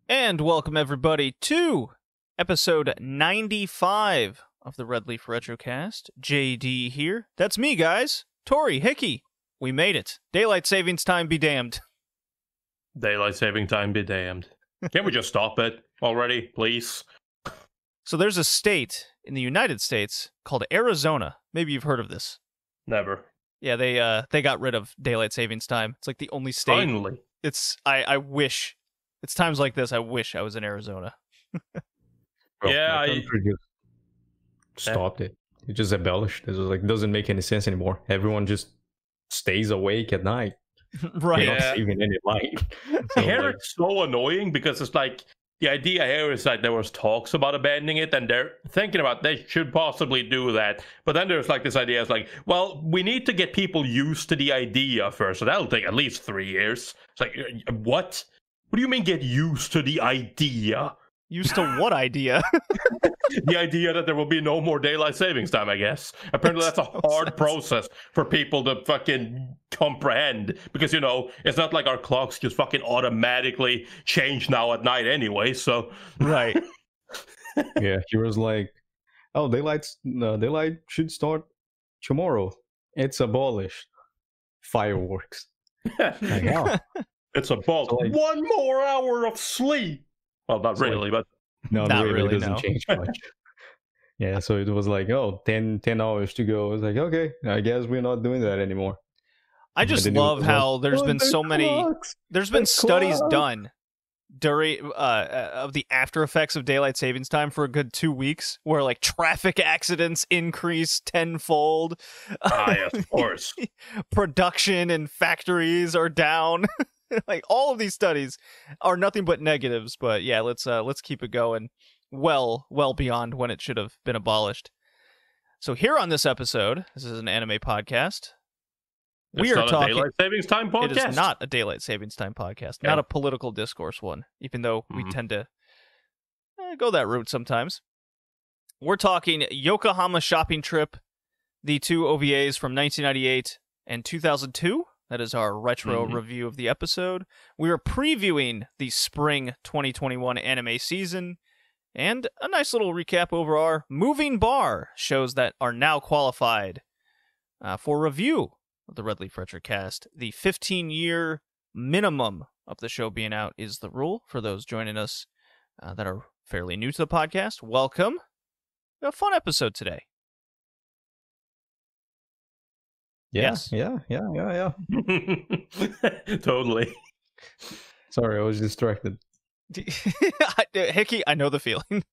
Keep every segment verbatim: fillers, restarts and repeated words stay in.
And welcome everybody to episode ninety-five of the Red Leaf Retrocast. J D here. That's me, guys. Tori, Hickey. We made it. Daylight savings time be damned. Daylight saving time be damned. Can't we just stop it already, please? So there's a state in the United States called Arizona. Maybe you've heard of this. Never. Yeah, they uh they got rid of daylight savings time. It's like the only state. Finally. It's I I wish. It's times like this I wish I was in Arizona. Well, yeah, I just stopped it. It just abolished. It was like doesn't make any sense anymore. Everyone just stays awake at night. Right. They're Yeah. not saving any light. I So, hear like, it's so annoying because it's like the idea here is that there was talks about abandoning it, and they're thinking about they should possibly do that. But then there's like this idea, it's like, well, we need to get people used to the idea first, so that'll take at least three years. It's like, uh, what? What do you mean get used to the idea? Used to what idea? The idea that there will be no more daylight savings time, I guess. Apparently that's a hard process for people to fucking comprehend. Because, you know, it's not like our clocks just fucking automatically change now at night anyway, so... Right. yeah, he was like, "Oh, daylight's no, daylight should start tomorrow. It's abolished. Fireworks." Like, oh. It's about So, like- one more hour of sleep! Well, not So, really, but... No, Not really, really, it doesn't no. change much. Yeah, so it was like, oh, ten, ten hours to go. I was like, okay, I guess we're not doing that anymore. I just And then it love was how like, there's "Oh, been the so many clocks, there's been the studies clock." done during uh of the after effects of daylight savings time for a good two weeks where like traffic accidents increase tenfold. Ah, yes, of course. Production in factories are down. Like all of these studies are nothing but negatives, but yeah, let's uh let's keep it going well well beyond when it should have been abolished. So here on this episode, this is an anime podcast. We It's are not talking a daylight savings time podcast. It is not a daylight savings time podcast, Okay. not a political discourse one, even though we Mhm. tend to eh, go that route sometimes. We're talking Yokohama shopping trip, the two O V As from nineteen ninety-eight and two thousand two. That is our retro Mhm. review of the episode. We are previewing the spring twenty twenty-one anime season, and a nice little recap over our moving bar shows that are now qualified uh, for review of the Red Leaf Retrocast. The fifteen-year minimum of the show being out is the rule for those joining us uh, that are fairly new to the podcast. Welcome. We have a fun episode today. Yeah, Yes. yeah, yeah, yeah, yeah. Totally. Sorry, I was distracted. Hickey, I know the feeling.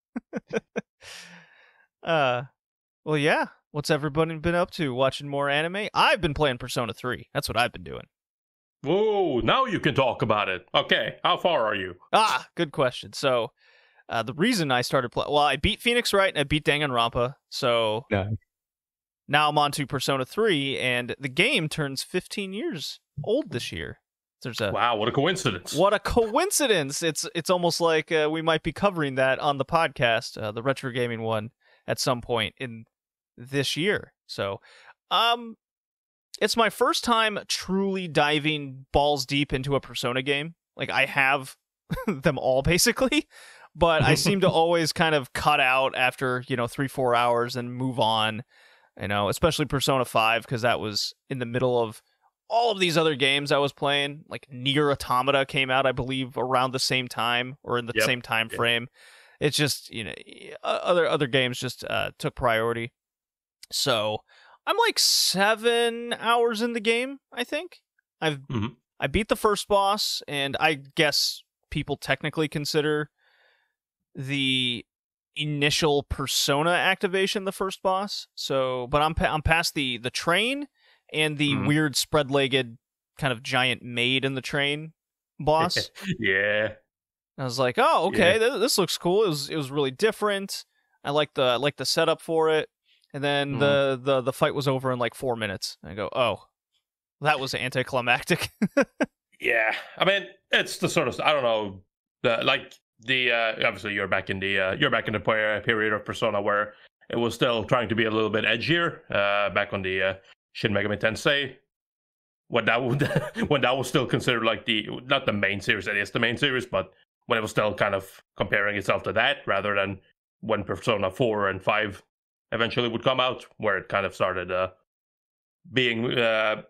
uh, well, yeah. What's everybody been up to? Watching more anime? I've been playing Persona three. That's what I've been doing. Whoa, now you can talk about it. Okay, how far are you? Ah, good question. So, uh, the reason I started playing... Well, I beat Phoenix Wright and I beat Danganronpa, so... Yeah. Now I'm on to Persona three, and the game turns fifteen years old this year. There's a Wow, what a coincidence. What a coincidence! It's it's almost like uh, we might be covering that on the podcast, uh, the retro gaming one, at some point in this year. So, um, it's my first time truly diving balls deep into a Persona game. Like I have them all basically, but I seem to always kind of cut out after you know three four hours and move on. You know, especially Persona five because that was in the middle of all of these other games I was playing. Like Nier Automata came out, I believe, around the same time or in the Yep. same time Yep. frame. It's just, you know, other other games just uh, took priority. So I'm like seven hours in the game, I think. I've Mhm. I beat the first boss, and I guess people technically consider the initial Persona activation the first boss. So, but I'm pa- I'm past the the train and the Mhm. weird spread-legged kind of giant maid in the train boss. Yeah. I was like, oh, okay, Yeah. th- this looks cool. It was it was really different. I like the I like the setup for it. And then Mhm. the, the the fight was over in like four minutes. I go, oh, that was anticlimactic. Yeah. I mean, it's the sort of, I don't know, the, like the, uh, obviously you're back in the, uh, you're back in the pe- period of Persona where it was still trying to be a little bit edgier, uh, back on the uh, Shin Megami Tensei. When that, would, when that was still considered like the, not the main series, that is the main series, but when it was still kind of comparing itself to that, rather than when Persona four and five eventually would come out, where it kind of started uh, being uh,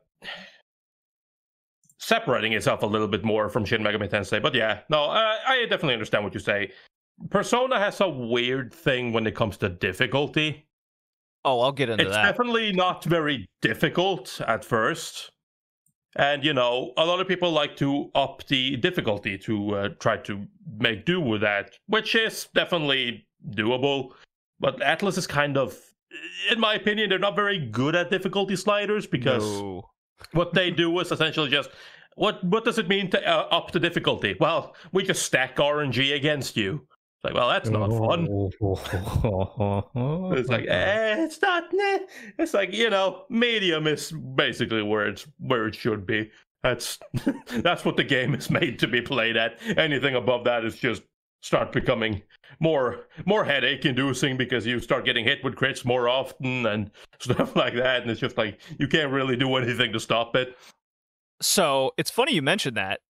separating itself a little bit more from Shin Megami Tensei. But yeah, no, uh, I definitely understand what you say. Persona has a weird thing when it comes to difficulty. Oh, I'll get into it's that. It's definitely not very difficult at first. And, you know, a lot of people like to up the difficulty to uh, try to make do with that, which is definitely doable. But Atlas is kind of, in my opinion, they're not very good at difficulty sliders, because no. what they do is essentially just, what what does it mean to uh, up the difficulty? Well, we just stack R N G against you. It's like, well, that's not fun. It's like, eh, it's not. Nah. It's like, you know, medium is basically where it's where it should be. That's that's what the game is made to be played at. Anything above that is just start becoming more more headache inducing, because you start getting hit with crits more often and stuff like that, and it's just like you can't really do anything to stop it. So it's funny you mentioned that.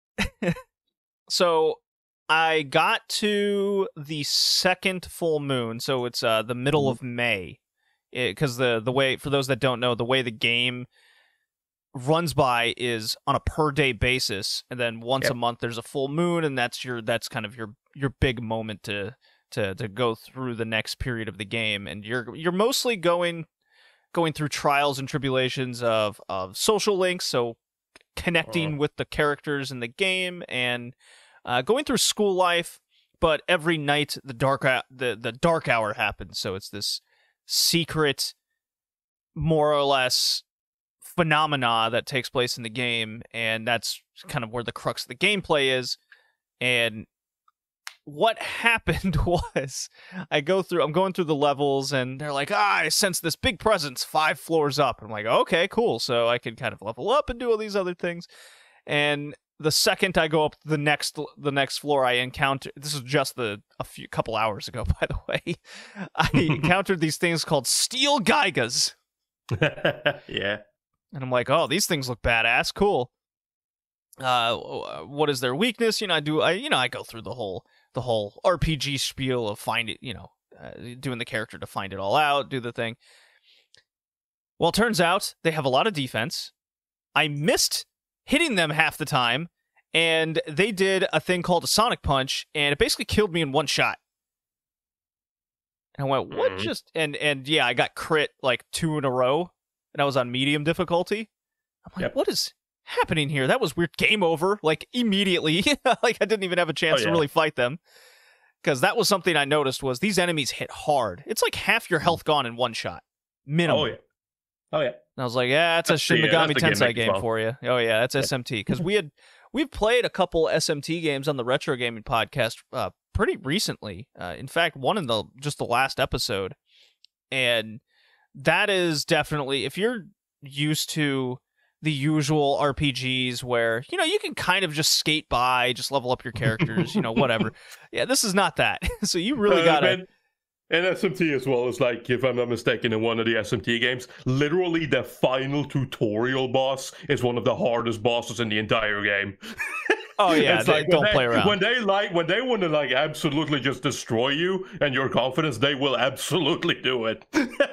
So I got to the second full moon, so it's uh, the middle of May, because the the way, for those that don't know, the way the game runs by is on a per day basis, and then once yep. a month there's a full moon, and that's your that's kind of your your big moment to to to go through the next period of the game, and you're you're mostly going going through trials and tribulations of of social links, so connecting uh. with the characters in the game, and Uh, going through school life, but every night the dark uh, the the dark hour happens. So it's this secret, more or less, phenomena that takes place in the game, and that's kind of where the crux of the gameplay is. And what happened was, I go through, I'm going through the levels, and they're like, ah, I sense this big presence five floors up. I'm like, okay, cool. So I can kind of level up and do all these other things, and the second I go up the next the next floor, I encounter, this is just the a few couple hours ago, by the way, I encountered these things called steel Geigas. Yeah. And I'm like, oh, these things look badass, cool. Uh, what is their weakness? You know, I do, I you know, I go through the whole the whole R P G spiel of find it, you know, uh, doing the character to find it all out, do the thing. Well, it turns out they have a lot of defense. I missed hitting them half the time, and they did a thing called a Sonic Punch, and it basically killed me in one shot. And I went, what mm-hmm. just... And, and yeah, I got crit like two in a row, and I was on medium difficulty. I'm like, yep. What is happening here? That was weird. Game over, like, immediately. Like, I didn't even have a chance oh, yeah. to really fight them. Because that was something I noticed, was these enemies hit hard. It's like half your health gone in one shot. Minimum. Oh, yeah. Oh, yeah. And I was like, yeah, that's, that's a Shin Megami yeah, Tensei game well. for you. Oh, yeah, that's yeah. S M T. Because we had, we've played a couple S M T games on the Retro Gaming podcast uh, pretty recently. Uh, in fact, one in the just the last episode. And that is definitely, if you're used to the usual R P Gs where, you know, you can kind of just skate by, just level up your characters, you know, whatever. Yeah, this is not that. So you really uh, got to... And S M T as well is like, if I'm not mistaken, in one of the S M T games, literally the final tutorial boss is one of the hardest bosses in the entire game. Oh yeah, it's they, like don't they, play around. When they like, when they want to like absolutely just destroy you and your confidence, they will absolutely do it.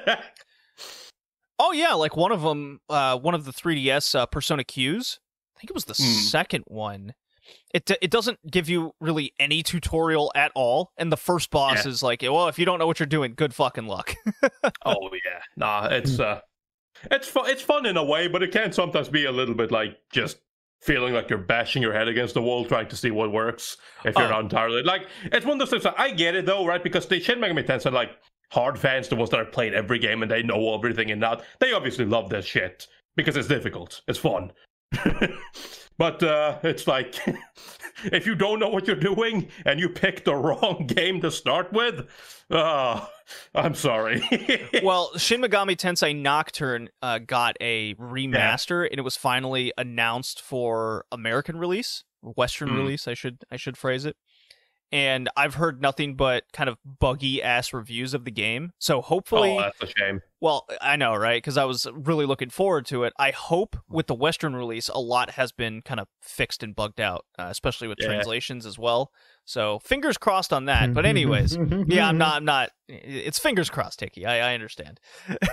Oh yeah, like one of them, uh, one of the three D S uh, Persona Qs. I think it was the mm. second one. It it doesn't give you really any tutorial at all, and the first boss yeah. is like, well, if you don't know what you're doing, good fucking luck. Oh yeah, nah, it's uh, it's fun. It's fun in a way, but it can sometimes be a little bit like just feeling like you're bashing your head against the wall trying to see what works. If you're uh, not entirely like, it's one of those things. Like, I get it though, right? Because the Shin Megami Tensei, like hard fans, the ones that have played every game and they know everything and that, they obviously love this shit because it's difficult. It's fun. But uh, it's like, if you don't know what you're doing and you pick the wrong game to start with, uh, I'm sorry. Well, Shin Megami Tensei Nocturne uh, got a remaster, yeah. and it was finally announced for American release, Western mm. release, I should I should phrase it. and I've heard nothing but kind of buggy ass reviews of the game. So hopefully, oh, that's a shame. Well, I know, right? Because I was really looking forward to it. I hope with the Western release, a lot has been kind of fixed and bugged out, uh, especially with Yeah. translations as well. So fingers crossed on that. But anyways, yeah, I'm not. I'm not. It's fingers crossed, Hickey. I, I understand.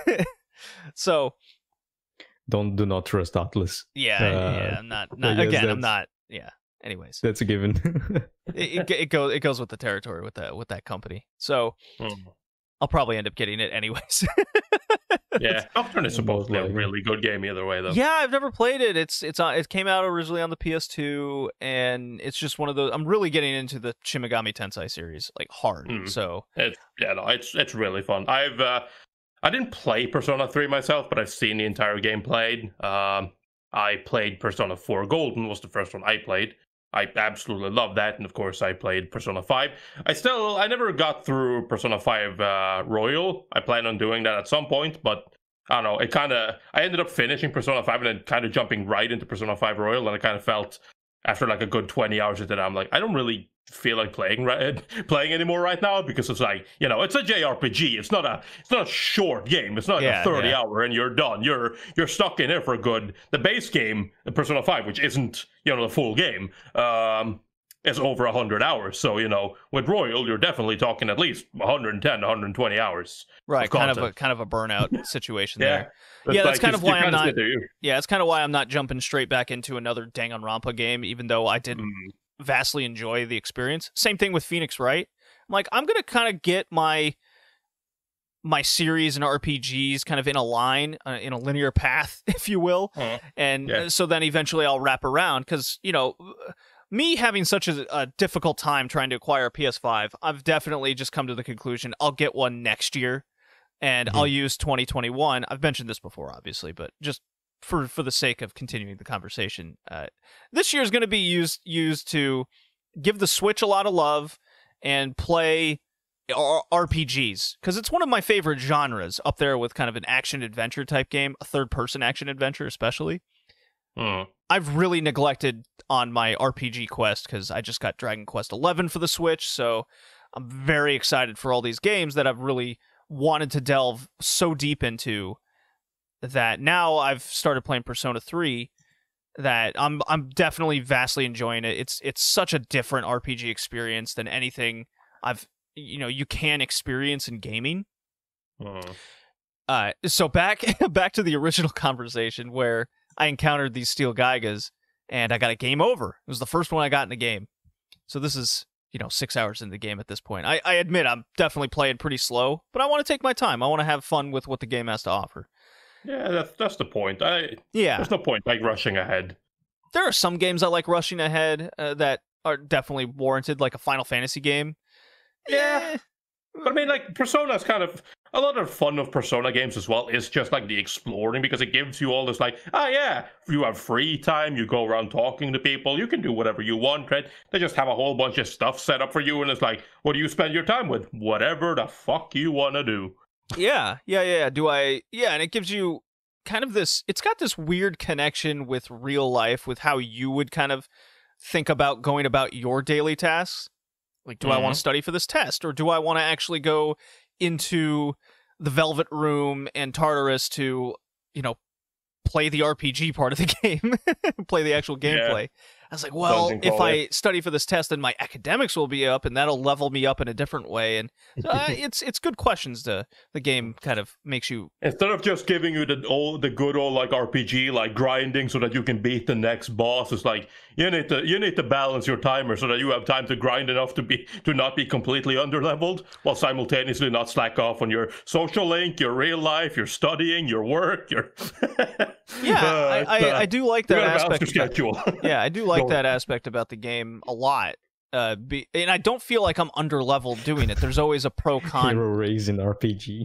So Don't do not trust Atlas. yeah, Uh, yeah. I'm not. not I guess again, I'm that's- not. Yeah. Anyways, That's a given. it, it it goes it goes with the territory with that with that company. So Hmm. I'll probably end up getting it anyways. Yeah, Nocturne is supposed to be a likely. really good game either way, though. Yeah, I've never played it. It's it's on, it came out originally on the P S two, and it's just one of those. I'm really getting into the Shin Megami Tensei series like hard. Mm. So It's yeah, no, it's it's really fun. I've uh, I didn't play Persona three myself, but I've seen the entire game played. Um, I played Persona four Golden, was the first one I played. I absolutely love that, and of course I played Persona five. I still, I never got through Persona five uh, Royal. I plan on doing that at some point, but I don't know, it kind of, I ended up finishing Persona five and then kind of jumping right into Persona five Royal, and I kind of felt, after like a good twenty hours into that, I'm like, I don't really feel like playing right, playing anymore right now, because it's like, you know, it's a J R P G. It's not a it's not a short game. It's not Yeah, a thirty yeah. hour and you're done. You're you're stuck in there for a good. The base game, Persona five, which isn't, you know, the full game, um, is over one hundred hours. So, you know, with Royal, you're definitely talking at least one hundred ten, one hundred twenty hours. right, kind of a content. kind of a burnout situation Yeah. there. It's Yeah, that's like kind you- of you why I'm kinda not- sit there, you- Yeah, that's kind of why I'm not jumping straight back into another Danganronpa game, even though I did Mm. vastly enjoy the experience. Same thing with Phoenix Wright. I'm like, I'm gonna kind of get my my series and R P Gs kind of in a line, uh, in a linear path, if you will, Uh, and Yeah. uh, so then eventually I'll wrap around because you know. Me having such a, a difficult time trying to acquire a P S five, I've definitely just come to the conclusion I'll get one next year, and I'll use twenty twenty-one. I've mentioned this before, obviously, but just for for the sake of continuing the conversation, uh, this year is going to be used used to give the Switch a lot of love and play R- RPGs because it's one of my favorite genres, up there with kind of an action adventure type game, a third person action adventure especially. mm. I've really neglected on my R P G quest because I just got Dragon Quest eleven for the Switch, so I'm very excited for all these games that I've really wanted to delve so deep into that now I've started playing Persona three that I'm I'm definitely vastly enjoying it. It's it's such a different R P G experience than anything I've you know you can experience in gaming. Mm. Uh, so back back to the original conversation where I encountered these steel Geigas and I got a game over. It was the first one I got in the game. So this is, you know, six hours in the game at this point. I, I admit I'm definitely playing pretty slow, but I want to take my time. I want to have fun with what the game has to offer. Yeah, that's that's the point. I Yeah. There's no point like rushing ahead. There are some games I like rushing ahead uh, that are definitely warranted, like a Final Fantasy game. Yeah. Eh, But I mean, like, Persona is kind of, a lot of fun of Persona games as well is just like the exploring, because it gives you all this like, ah, yeah, you have free time, you go around talking to people, you can do whatever you want, right? They just have a whole bunch of stuff set up for you, and it's like, what do you spend your time with? Whatever the fuck you want to do. Yeah, yeah, yeah. Do I? Yeah, and it gives you kind of this. It's got this weird connection with real life, with how you would kind of think about going about your daily tasks. Like, do I want Mhm. to study for this test, or do I want to actually go into the Velvet Room and Tartarus to, you know, play the R P G part of the game, play the actual gameplay? I was like, well, Dungeon if crawler. I study for this test, then my academics will be up, and that'll level me up in a different way. And so, uh, it's it's good questions to the game kind of makes you. Instead of just giving you the old, the good old like R P G, like grinding so that you can beat the next boss, it's like you need to you need to balance your timer so that you have time to grind enough to be to not be completely underleveled, while simultaneously not slack off on your social link, your real life, your studying, your work, your Yeah, Uh, I, it's, I, uh, I do like you that gotta balance aspect. your About, schedule. yeah, I do like Go. that aspect about the game a lot. Uh, be, and I don't feel like I'm underleveled doing it. There's always a pro con. Hero raising R P G.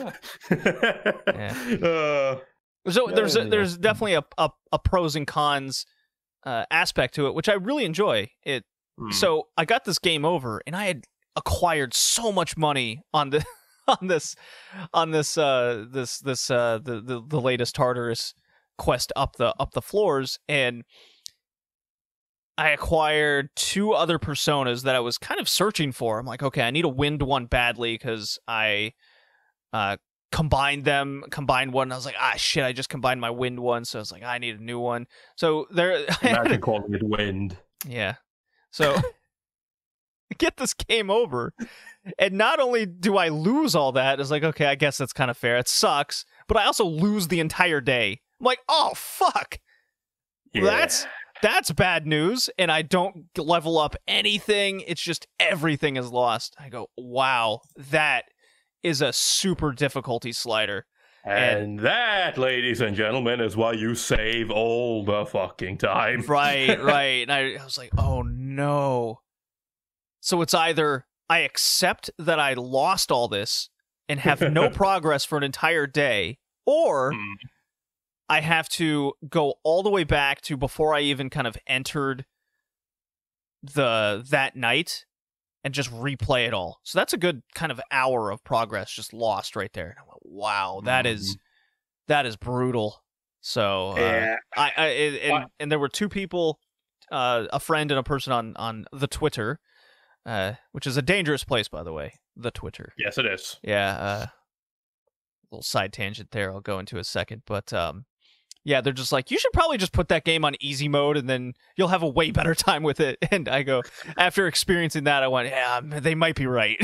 uh, So there's a, Yeah. there's definitely a, a, a pros and cons uh, aspect to it, which I really enjoy. It hmm. so I got this game over, and I had acquired so much money on the on this on this uh this this uh the the, the latest Tartarus quest up the up the floors, and I acquired two other personas that I was kind of searching for. I'm like, okay, I need a wind one badly because I uh, combined them, combined one. And I was like, ah, shit, I just combined my wind one. So I was like, I need a new one. So there. Imagine calling it wind. Yeah. So get this game over. And not only do I lose all that, it's like, okay, I guess that's kind of fair. It sucks. But I also lose the entire day. I'm like, oh, fuck. Yeah. That's that's bad news. And I don't level up anything. It's just everything is lost. I go, wow, that is a super difficulty slider. And, And- that, ladies and gentlemen, is why you save all the fucking time. Right, right. And I, I was like, oh, no. So it's either I accept that I lost all this and have no progress for an entire day, or Mm. I have to go all the way back to before I even kind of entered the that night and just replay it all. So that's a good kind of hour of progress just lost right there. And I went, wow, that is that is brutal. So uh, Yeah. I, I and, What? and there were two people, uh, a friend and a person on on the Twitter, uh, which is a dangerous place, by the way. The Twitter. Yes, it is. Yeah, uh, little side tangent there. I'll go into a second, but um, yeah, they're just like, you should probably just put that game on easy mode, and then you'll have a way better time with it. And I go, after experiencing that, I went, yeah, they might be right.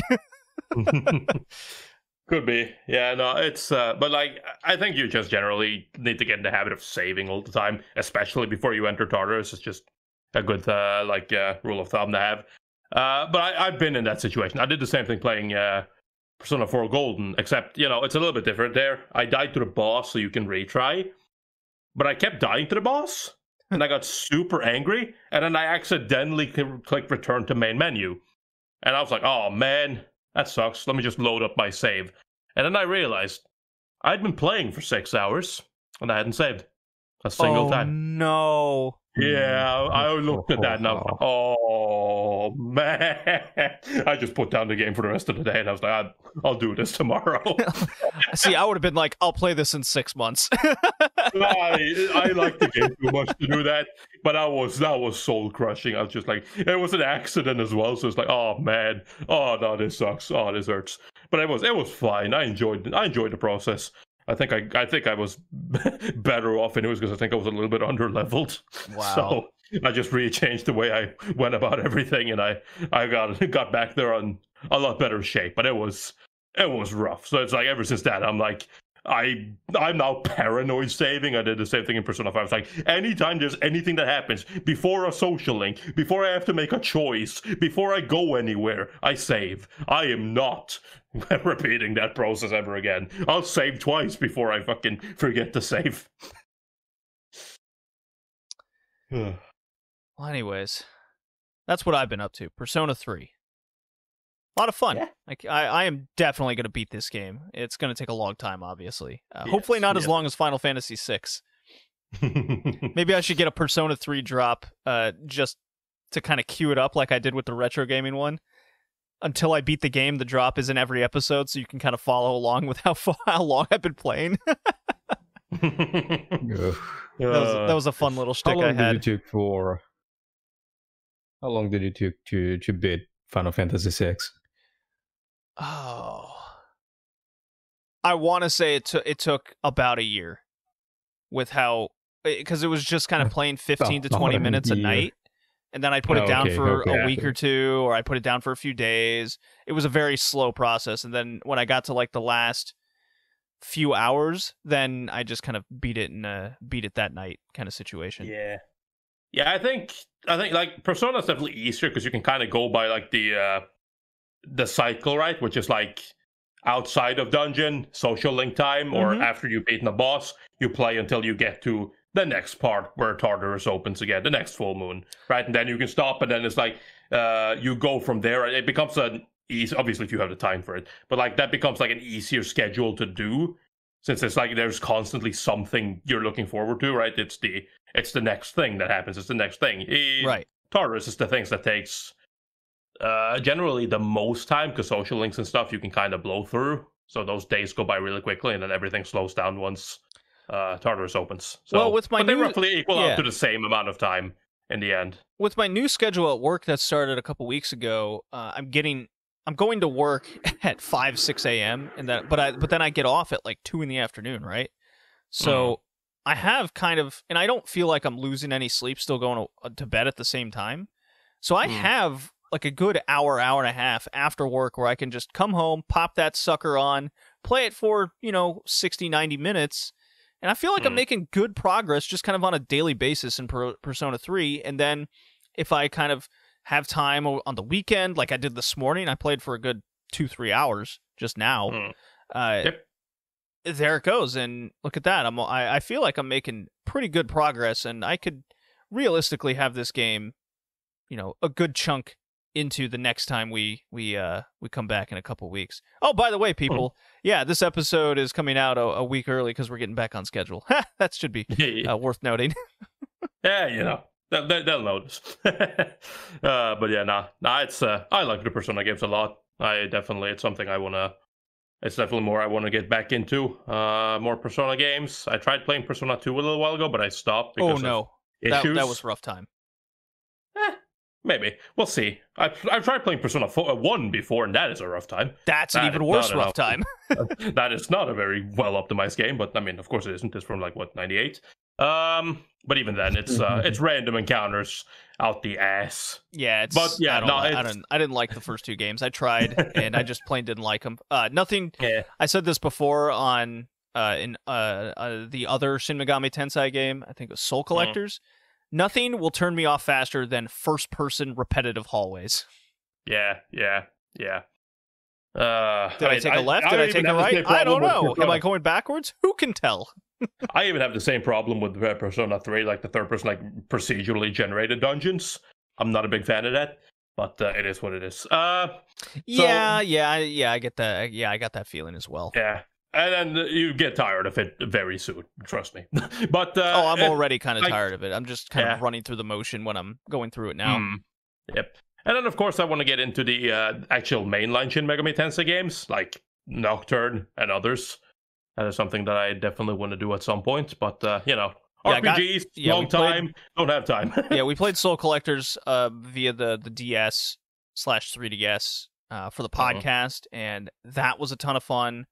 Could be. Yeah, no, it's, uh, but like, I think you just generally need to get in the habit of saving all the time, especially before you enter Tartarus. It's just a good, uh, like, uh, rule of thumb to have. Uh, but I, I've been in that situation. I did the same thing playing, uh, Persona four Golden, except, you know, it's a little bit different there. I died to the boss so you can retry, but I kept dying to the boss, and I got super angry, and then I accidentally cl- clicked return to main menu. And I was like, oh man, that sucks. Let me just load up my save. And then I realized I'd been playing for six hours, and I hadn't saved a single oh, time. no. Yeah, I looked at that and I was like, oh man. I just put down the game for the rest of the day, and I was like, I'll, I'll do this tomorrow. See, I would have been like, I'll play this in six months. I, I like the game too much to do that, but that was that was soul crushing. I was just like, it was an accident as well, so it's like, oh man, oh no, this sucks, oh this hurts. But it was it was fine. I enjoyed I enjoyed the process. I think I I think I was better off anyways because I think I was a little bit under leveled. Wow. So I just really changed the way I went about everything, and I I got got back there on a lot better shape. But it was it was rough. So it's like ever since that, I'm like. I, I'm now paranoid saving. I did the same thing in Persona five. It's like, anytime there's anything that happens, before a social link, before I have to make a choice, before I go anywhere, I save. I am not repeating that process ever again. I'll save twice before I fucking forget to save. Well, anyways, that's what I've been up to. Persona three. A lot of fun. Yeah. Like I, I am definitely going to beat this game. It's going to take a long time, obviously. Uh, Yes, hopefully not as yes. long as Final Fantasy six. Maybe I should get a Persona three drop uh, just to kind of queue it up like I did with the retro gaming one. Until I beat the game, the drop is in every episode, so you can kind of follow along with how how long I've been playing. Ugh. that, was, that was a fun little How shtick long I did had. it take for? How long did it take to to beat Final Fantasy six? Oh, I want to say it took it took about a year, with how because it was just kind of playing fifteen to About twenty a minutes a year. night, and then I put it Oh, down okay, for okay. a week or two, or I put it down for a few days. It was a very slow process, and then when I got to like the last few hours, then I just kind of beat it and uh, beat it that night kind of situation. Yeah, yeah. I think I think like Persona's definitely easier because you can kind of go by like the uh, the cycle, right? Which is like outside of dungeon, social link time, or Mhm. after you've beaten a boss, you play until you get to the next part where Tartarus opens again, the next full moon, right? And then you can stop, and then it's like uh, you go from there. It becomes an easy, obviously if you have the time for it, but like that becomes like an easier schedule to do. Since it's like there's constantly something you're looking forward to, right? It's the it's the next thing that happens. It's the next thing. Eh, Right. Tartarus is the things that takes uh, generally the most time because social links and stuff you can kind of blow through. So those days go by really quickly, and then everything slows down once uh, Tartarus opens. So, Well, with my but they new- roughly equal yeah. out to the same amount of time in the end. With my new schedule at work that started a couple weeks ago, uh, I'm getting I'm going to work at five, six a.m. and then but I but then I get off at like two in the afternoon, right? So mm. I have kind of, and I don't feel like I'm losing any sleep still going to, to bed at the same time. So I mm. have like a good hour, hour and a half after work where I can just come home, pop that sucker on, play it for, you know, sixty, ninety minutes. And I feel like mm. I'm making good progress just kind of on a daily basis in per- Persona three. And then if I kind of have time on the weekend, like I did this morning, I played for a good two, three hours just now. Mm. Uh, yep. There it goes. And look at that. I'm, I, I feel like I'm making pretty good progress, and I could realistically have this game, you know, a good chunk into the next time we we uh we come back in a couple weeks. Oh, by the way, people, mm. yeah, this episode is coming out a, a week early because we're getting back on schedule. That should be uh, worth noting. Yeah, you know, they'll, they'll notice. uh, but yeah, nah, nah, it's uh, I like the Persona games a lot. I definitely, it's something I wanna. It's definitely more I want to get back into. Uh, more Persona games. I tried playing Persona two a little while ago, but I stopped because oh no, of issues. That, that was a rough time. Eh, maybe we'll see. I I've tried playing Persona four, one before, and that is a rough time. That's that an even worse rough time. That is not a very well optimized game, but I mean, of course it isn't. It's from like what ninety-eight. Um, but even then, it's uh, it's random encounters out the ass. Yeah, it's. But yeah, I don't, no, I don't. I didn't like the first two games. I tried, and I just plain didn't like them. Uh, nothing. Yeah. I said this before on uh in uh, uh the other Shin Megami Tensei game. I think it was Soul Collectors. Mm. Nothing will turn me off faster than first-person repetitive hallways. Yeah, yeah, yeah. Uh, Did I, I take a left? I, Did I, I take a right? I don't know. Am I going backwards? Who can tell? I even have the same problem with uh, Persona three, like the third person, like procedurally generated dungeons. I'm not a big fan of that, but uh, it is what it is. Uh, yeah, so, yeah, yeah. I get that. Yeah, I got that feeling as well. Yeah, and then you get tired of it very soon. Trust me. But uh, oh, I'm already kind of tired of it. I'm just kind yeah. of running through the motion when I'm going through it now. Mm, yep. And then, of course, I want to get into the uh, actual mainline Shin Megami Tensei games, like Nocturne and others. That is something that I definitely want to do at some point. But, uh, you know, yeah, R P Gs, got, yeah, long time, played, don't have time. Yeah, we played Soul Collectors uh, via the, the D S slash three D S uh, for the podcast, uh-huh. and that was a ton of fun.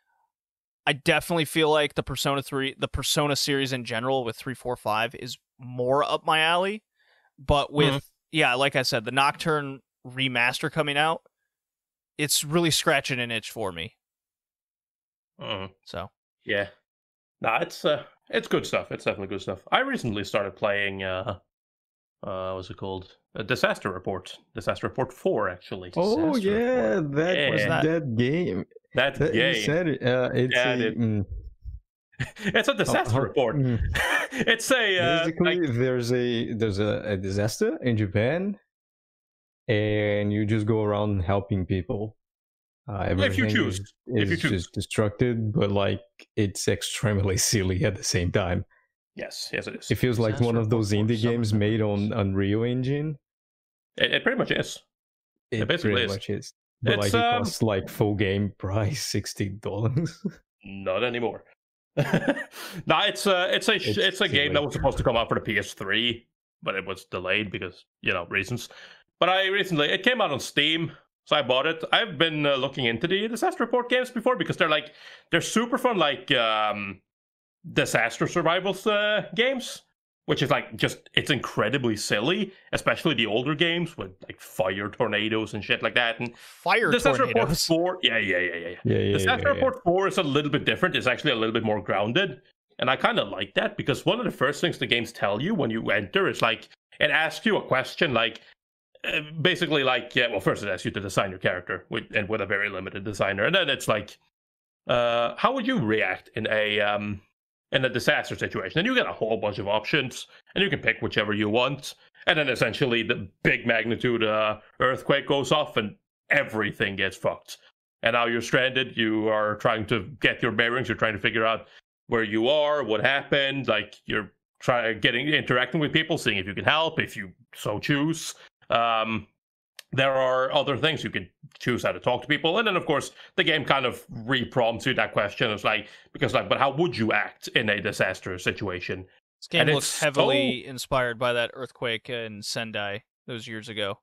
I definitely feel like the Persona three, the Persona series in general with three, four, five is more up my alley. But with, mm-hmm. yeah, like I said, the Nocturne remaster coming out, it's really scratching an itch for me. Mm. So yeah, nah, it's uh, it's good stuff. It's definitely good stuff. I recently started playing uh, uh, what's it called? Uh, Disaster Report. Disaster Report Four, actually. Oh Disaster yeah, Report. that yeah. was that, that game. That, that game. You said it. Uh, it's yeah, a, it, mm, it's a disaster oh, report. Mm. It's a uh, basically like, there's a there's a, a disaster in Japan, and you just go around helping people. Uh, if you choose, is, if you is choose, just destructed, but like it's extremely silly at the same time. Yes, yes, it is. It feels like one of those indie games made on Unreal Engine. It, it pretty much is. It, it basically pretty is. much is. But it's, like it um, costs like full game price sixty dollars. Not anymore. No, it's a it's a it's, it's a game that was supposed to come out for the P S three, but it was delayed because you know reasons. But I recently it came out on Steam. So I bought it. I've been uh, looking into the Disaster Report games before because they're like they're super fun, like um, disaster survival uh, games, which is like just it's incredibly silly, especially the older games with like fire tornadoes and shit like that. And fire Disaster tornadoes. Report Four, yeah, yeah, yeah, yeah. yeah, yeah Disaster yeah, Report yeah. Four is a little bit different. It's actually a little bit more grounded, and I kind of like that because one of the first things the games tell you when you enter is like it asks you a question like. Uh, basically, like, yeah, well, first it asks you to design your character, with, and with a very limited designer, and then it's like, uh, how would you react in a um, in a disaster situation? And you get a whole bunch of options, and you can pick whichever you want, and then essentially the big magnitude uh, earthquake goes off, and everything gets fucked. And now you're stranded. You are trying to get your bearings. You're trying to figure out where you are, what happened. Like you're trying getting interacting with people, seeing if you can help, if you so choose. Um, there are other things you can choose how to talk to people, and then of course the game kind of re-prompts you that question. It's like because like, but how would you act in a disaster situation? This game and looks it's heavily so, inspired by that earthquake in Sendai those years ago.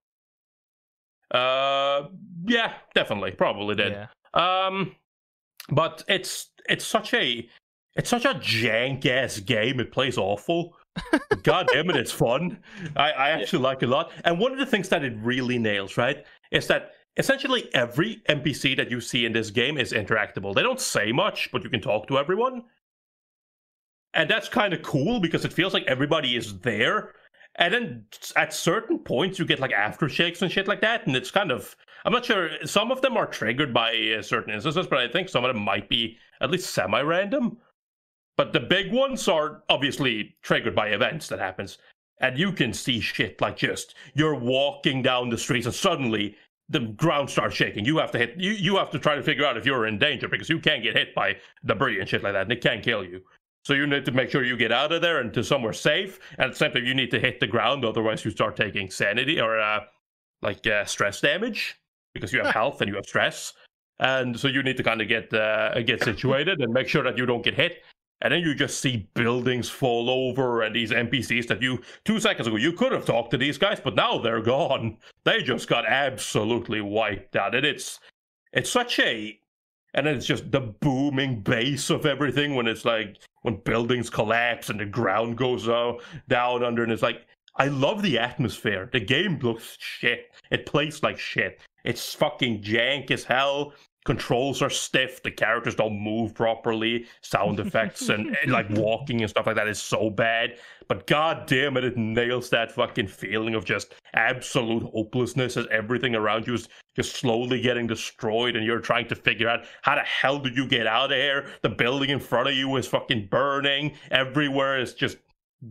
uh, yeah, definitely, probably did. Yeah. Um, but it's it's such a it's such a jank ass game. It plays awful. But god damn it, it's fun. I, I actually like it a lot. And one of the things that it really nails, right, is that essentially every N P C that you see in this game is interactable. They don't say much, but you can talk to everyone. And that's kind of cool because it feels like everybody is there. And then at certain points, you get like aftershakes and shit like that. And it's kind of, I'm not sure, some of them are triggered by uh, certain instances, but I think some of them might be at least semi-random. But the big ones are obviously triggered by events that happens. And you can see shit like just, you're walking down the streets and suddenly the ground starts shaking. You have to hit, you, you have to try to figure out if you're in danger because you can't get hit by debris and shit like that and it can't kill you. So you need to make sure you get out of there and to somewhere safe. And at the same time, you need to hit the ground, otherwise you start taking sanity or uh, like uh, stress damage because you have health and you have stress. And so you need to kind of get uh, get situated and make sure that you don't get hit. And then you just see buildings fall over and these N P Cs that you, two seconds ago, you could have talked to these guys, but now they're gone. They just got absolutely wiped out. And it's, it's such a, and then it's just the booming bass of everything when it's like, when buildings collapse and the ground goes uh, down under, and it's like, I love the atmosphere. The game looks shit. It plays like shit. It's fucking jank as hell. Controls are stiff. The characters don't move properly. Sound effects and, and like walking and stuff like that is so bad. But god damn it, it nails that fucking feeling of just absolute hopelessness as everything around you is just slowly getting destroyed and you're trying to figure out how the hell did you get out of here? The building in front of you is fucking burning. Everywhere is just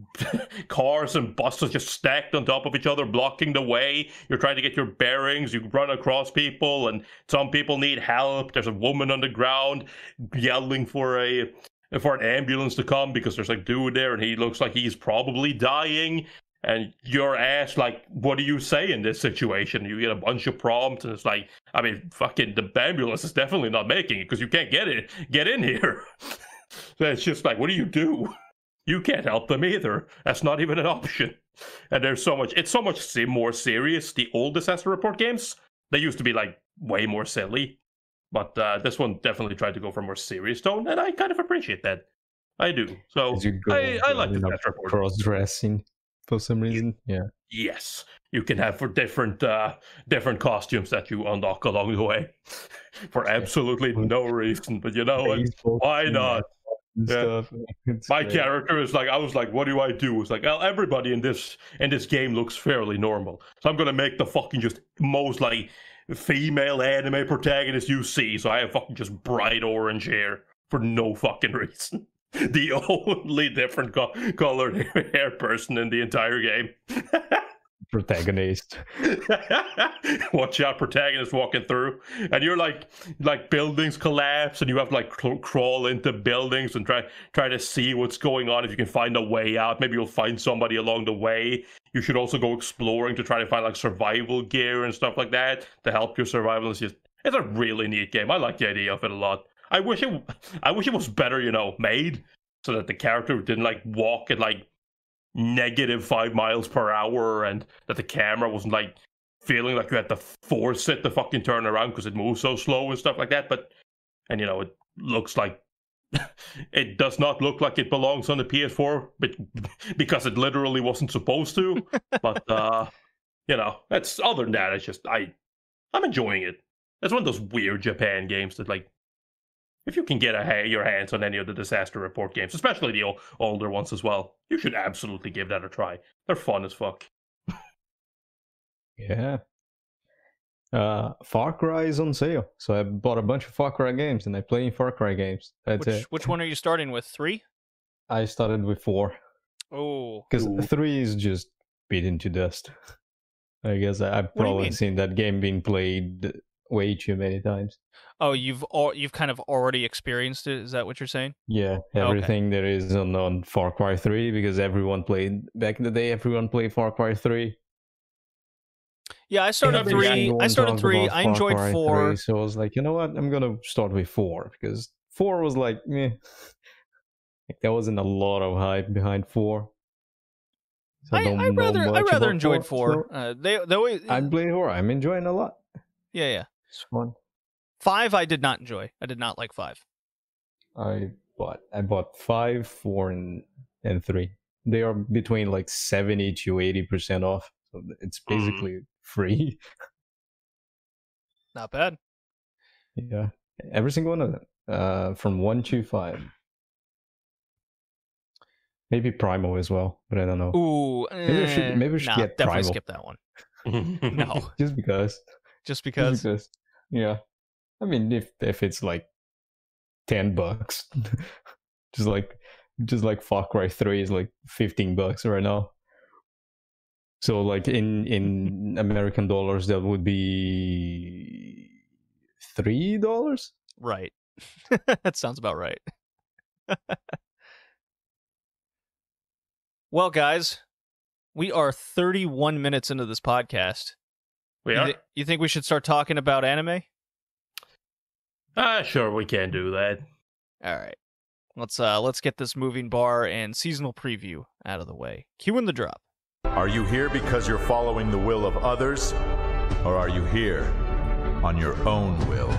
cars and buses just stacked on top of each other, blocking the way. You're trying to get your bearings. You run across people, and some people need help. There's a woman on the ground yelling for a for an ambulance to come because there's a dude there, and he looks like he's probably dying. And you're asked, like, what do you say in this situation? You get a bunch of prompts, and it's like, I mean, fucking the ambulance is definitely not making it because you can't get it, get in here. So it's just like, what do you do? You can't help them either. That's not even an option. And there's so much, it's so much more serious. The old disaster report games, they used to be like way more silly. But uh, this one definitely tried to go for a more serious tone, and I kind of appreciate that. I do. So I, I like disaster report. Cross-dressing for some reason, yeah. Yes. You can have for different uh, different costumes that you unlock along the way. For absolutely no reason. But you know what? Why not? Yeah. My great. Character is like, I was like, what do I do? It's like, well, everybody in this in this game looks fairly normal, so I'm gonna make the fucking just most like female anime protagonist you see. So I have fucking just bright orange hair for no fucking reason. The only different co- colored hair person in the entire game. Protagonist. Watch out, protagonist walking through, and you're like, like buildings collapse, and you have to like cl- crawl into buildings and try try to see what's going on. If you can find a way out, maybe you'll find somebody along the way. You should also go exploring to try to find like survival gear and stuff like that to help your survival. It's just, it's a really neat game. I like the idea of it a lot. I wish it, I wish it was better, you know, made so that the character didn't like walk at like negative five miles per hour and that the camera wasn't like feeling like you had to force it to fucking turn around because it moves so slow and stuff like that. But, and you know, it looks like it does not look like it belongs on the P S four but because it literally wasn't supposed to. But uh you know, that's other than that, it's just I I'm enjoying it. It's one of those weird Japan games that, like, if you can get a, your hands on any of the disaster report games, especially the o- older ones as well, you should absolutely give that a try. They're fun as fuck. Yeah. Uh, Far Cry is on sale, so I bought a bunch of Far Cry games, and I play Far Cry games. That's which, it. Which one are you starting with? Three? I started with four. Oh. Because three is just beaten to dust. I guess I, I've probably seen that game being played way too many times. Oh, you've al- you've kind of already experienced it. Is that what you're saying? Yeah, everything okay. There is on, on Far Cry three, because everyone played back in the day. Everyone played Far Cry three. Yeah, I started three. I started three. I enjoyed Cry four. three, so I was like, you know what? I'm gonna start with four because four was like, meh. Like, there wasn't a lot of hype behind four. So I, don't I know rather I much rather about enjoyed four. so Uh, they they always I'm playing horror. I'm enjoying a lot. yeah yeah. It's fun. Five I did not enjoy. I did not like five. I bought I bought five, four, and and three. They are between like seventy to eighty percent off. So it's basically mm. free. Not bad. Yeah, every single one of them. Uh, from one to five. Maybe Primal as well, but I don't know. Ooh, maybe I should maybe I should nah, get definitely Primal. skip that one. No, just because. Just because. Just because. Yeah, I mean, if if it's like ten bucks, just like just like Far Cry three is like fifteen bucks right now. So like in in American dollars, that would be three dollars. Right. That sounds about right. Well, guys, we are thirty-one minutes into this podcast. We you are? Th- you think we should start talking about anime? Ah, uh, sure, we can do that. All right. Let's uh let's get this moving bar and seasonal preview out of the way. Cue in the drop. Are you here because you're following the will of others, or are you here on your own will?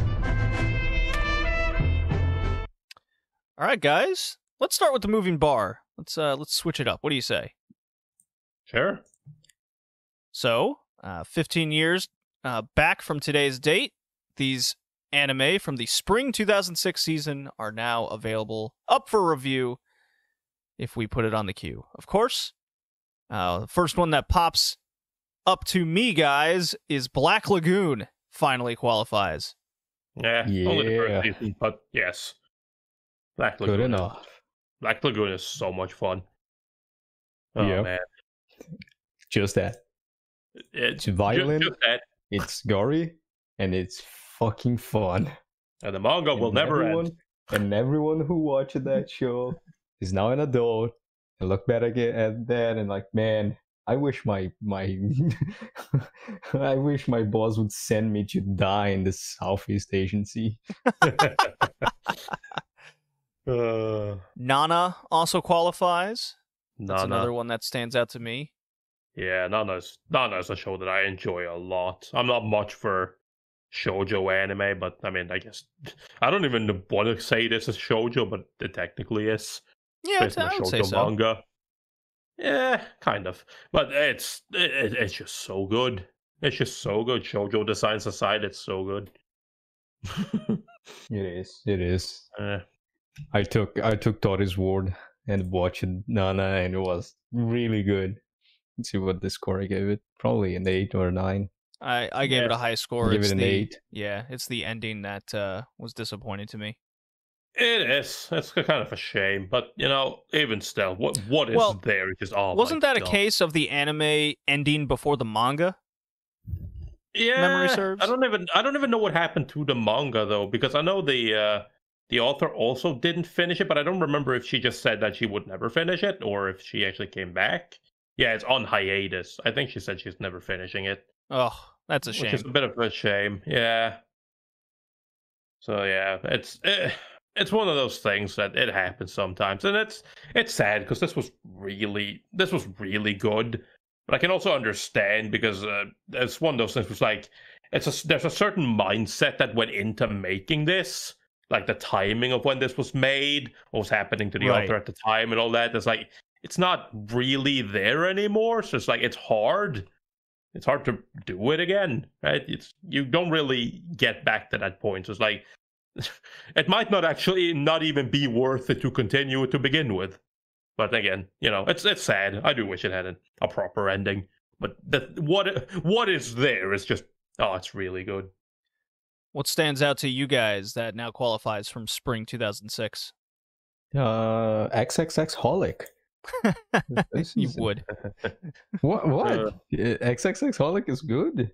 All right, guys. Let's start with the moving bar. Let's uh let's switch it up. What do you say? Sure. So, uh, fifteen years uh, back from today's date, these anime from the spring two thousand six season are now available, up for review, if we put it on the queue. Of course, uh, the first one that pops up to me, guys, is Black Lagoon. Finally qualifies. Yeah, yeah. only the first season, but yes. Black Lagoon. Good enough. Black Lagoon is so much fun. Oh, yep. man. Just that. It's It's violent, just, just that. It's gory, and it's fucking fun. And the manga and will never everyone, end. And everyone who watched that show is now an adult and look back at that and like, man, I wish my my I wish my boss would send me to die in the Southeast Asian Sea. uh, Nana also qualifies. That's Nana. another one that stands out to me. Yeah, Nana's Nana's a show that I enjoy a lot. I'm not much for shoujo anime, but I mean, I guess I don't even want to say this is shoujo, but it technically is. Yeah, Based on I a would say shoujo so. manga. Yeah, kind of. But it's it, it's just so good. It's just so good. Shoujo designs aside, it's so good. It is. It is. Uh, I took I took Tori's word and watched Nana, and it was really good. Let's see what the score I gave it. Probably an eight or a nine. I, I gave Yeah. it a high score. Give It's it an the, eight. Yeah, it's the ending that uh, was disappointing to me. it is. It's kind of a shame, but you know, even still, what what is Well, there? It's just oh, Wasn't my that a God. case of the anime ending before the manga? Yeah, memory serves? I don't even I don't even know what happened to the manga though, because I know the uh, the author also didn't finish it, but I don't remember if she just said that she would never finish it or if she actually came back. Yeah, it's on hiatus. I think she said she's never finishing it. Oh, that's a Which shame. is a bit of a shame. Yeah. So yeah, it's eh, it's one of those things that it happens sometimes, and it's it's sad because this was really this was really good. But I can also understand because uh, it's one of those things. Was like it's a, there's a certain mindset that went into making this, like the timing of when this was made, what was happening to the Right. author at the time, and all that. It's like it's not really there anymore. So it's like it's hard. It's hard to do it again, right? It's you don't really get back to that point. So it's like it might not actually not even be worth it to continue it to begin with. But again, you know, it's it's sad. I do wish it had a, a proper ending. But the, what what is there is just oh, it's really good. What stands out to you guys that now qualifies from spring two thousand six? Uh, X X X Holic. This You is- would. What? What? Uh, X X X Holic is good.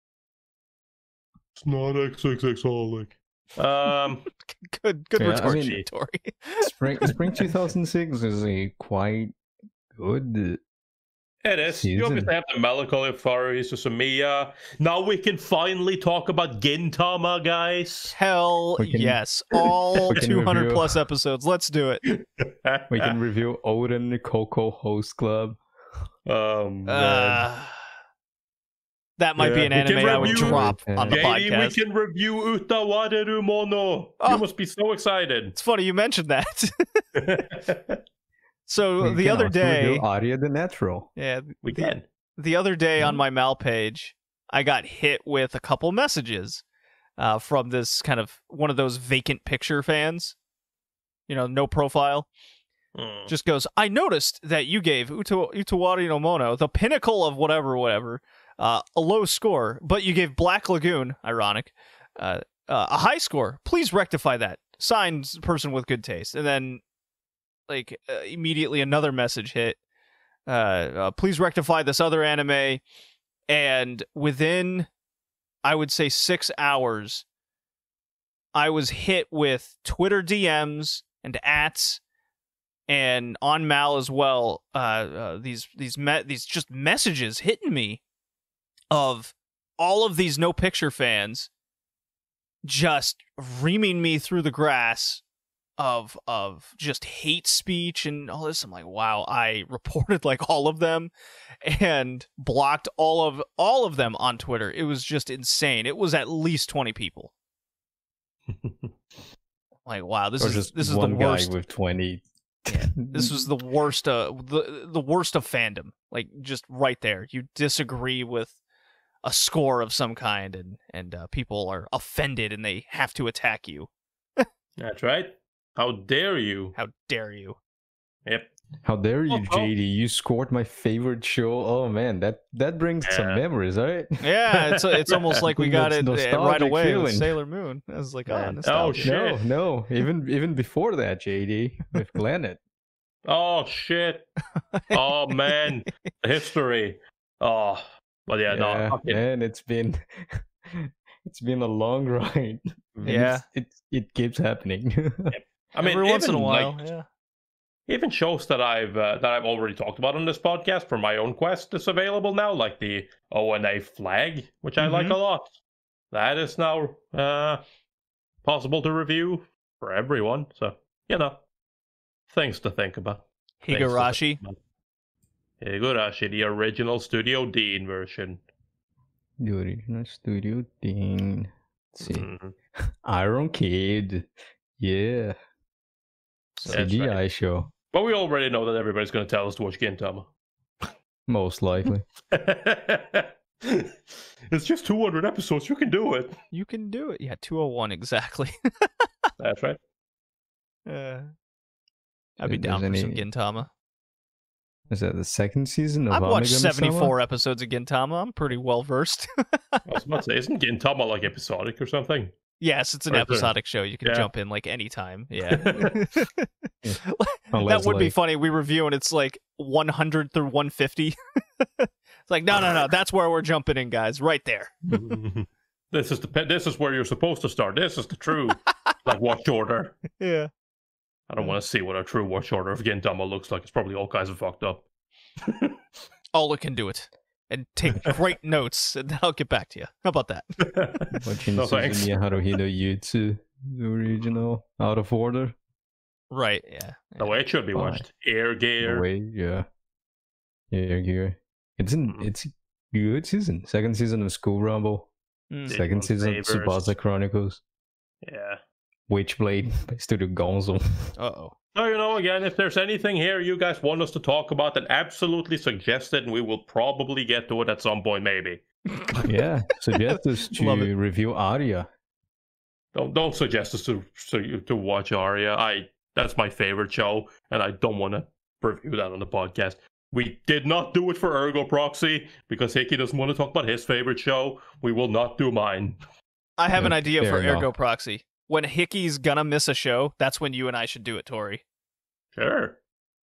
It's not X X X Holic. Um, Good good Yeah, I retort, mean- Tori. Spring Spring two thousand six is a quite good It is. season. You obviously have the Melancholy of Furry Susumiya. Now we can finally talk about Gintama, guys. Hell We can- yes. All we can two hundred review- plus episodes. Let's do it. We can review Odin Coco Host Club. Oh, man. Uh, that might be Yeah, an we can anime I would review- drop on the J D, podcast. we can review Uta Waderu Mono. Oh. You must be so excited. It's funny you mentioned that. So We the can other also day, review Aria the Natural. yeah, we the, can. the other day Mm-hmm. on my Mal page, I got hit with a couple messages uh, from this kind of one of those vacant picture fans. You know, no profile. Mm. Just goes, I noticed that you gave Uta- Utawari no Mono, the pinnacle of whatever, whatever, uh, a low score, but you gave Black Lagoon, ironic, uh, uh, a high score. Please rectify that. Signed, person with good taste. And then, like, uh, immediately another message hit. Uh, uh, please rectify this other anime. And within, I would say, six hours, I was hit with Twitter D Ms and ats, and on Mal as well. Uh, uh, these these me- these just messages hitting me of all of these no picture fans just reaming me through the grass of of just hate speech and all this. I'm like, wow, I reported like all of them and blocked all of all of them on Twitter. It was just insane. It was at least twenty people. Like, wow, this or is just this is one the guy worst. with twenty. Yeah, this was the worst. Uh, the the worst of fandom. Like, just right there, you disagree with a score of some kind, and and uh, people are offended and they have to attack you. That's right. How dare you? How dare you? Yep. How dare you, Oh, oh. J D? You scored my favorite show. Oh man, that that brings some Yeah. memories, right? Yeah, it's it's almost like we got That's it uh, right nostalgic away with feeling. Sailor Moon. I was like, oh, Man. nostalgia. Oh, No, shit. no, even even before that, J D with Glennet. Oh shit. Oh man. History. Oh. But yeah, no. Yeah, fucking- man, it's been it's been a long ride. And Yeah. it's, it it keeps happening. I mean, Every once in a even, while, like, yeah. even shows that I've uh, that I've already talked about on this podcast for my own quest is available now, like the O N A flag, which I like Mhm. a lot. That is now uh, possible to review for everyone. So you know, things to think about. Things to Higurashi. think about. Higurashi, the original Studio Dean version. The original studio thing. Let's see. Mhm. Iron Kid. Yeah. That's C G I right. show. But we already know that everybody's going to tell us to watch Gintama. Most likely. It's just two hundred episodes. You can do it. You can do it. Yeah, two oh one exactly. That's right. uh, I'd be If down for there's some any- Gintama. Is that the second season of I've watched Amigami-sama? seventy-four episodes of Gintama. I'm pretty well versed. I was about to say, isn't Gintama like episodic or something? Yes, it's an Or is there- episodic show. You can Yeah. jump in like anytime. Yeah. Unless, that would be like- funny. We review and it's like one hundred through one fifty. It's like, no, no, no. That's where we're jumping in, guys. Right there. This is the pe- this is where you're supposed to start. This is the true like watch order. Yeah. I don't want to see what a true watch order of Gintama looks like. It's probably all kinds of fucked up. Ola can do it. And take great notes, and then I'll get back to you. How about that? Watching No, thanks. Suzumiya Haruhito Yutsu, the original, out of order. Right, yeah. The way it should be Fine. watched. Air The gear. way, yeah. Yeah, yeah. It's in, Mhm. it's a good season. Second season of School Rumble. Mm. It Second was season of favors. Tsubasa Chronicles. Yeah. Witchblade by Studio Gonzo. Uh-oh. So, you know, again, if there's anything here you guys want us to talk about, then absolutely suggest it, and we will probably get to it at some point, maybe. Yeah, suggest us Love to it. review Aria. Don't don't suggest us to to, to watch Aria. I that's my favorite show, and I don't want to review that on the podcast. We did not do it for Ergo Proxy because Hickey doesn't want to talk about his favorite show. We will not do mine. I have an Yeah, idea fair for enough. Ergo Proxy. When Hickey's gonna miss a show, that's when you and I should do it, Tori. Sure.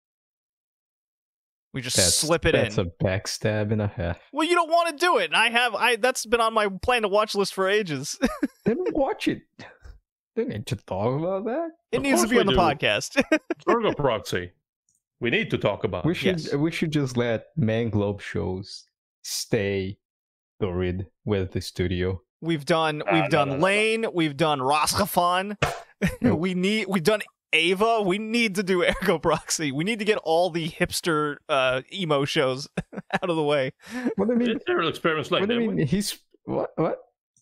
We just That's, slip it that's in. a backstab and a half. Well, you don't want to do it. And I have. I that's been on my plan to watch list for ages. Then watch it. They need to talk about that. It Of needs to course be we on the do. podcast. Ergo Proxy. We need to talk about. We should Yes. we should just let Man Globe shows stay buried with the studio. We've done Ah, we've no, done no, no, no. Lane, we've done Roscafon. Nope. we need we've done Ava. We need to do Ergo Proxy. We need to get all the hipster uh, emo shows out of the way. What do I mean? Serial experiments like What do I that. mean? He's what? What?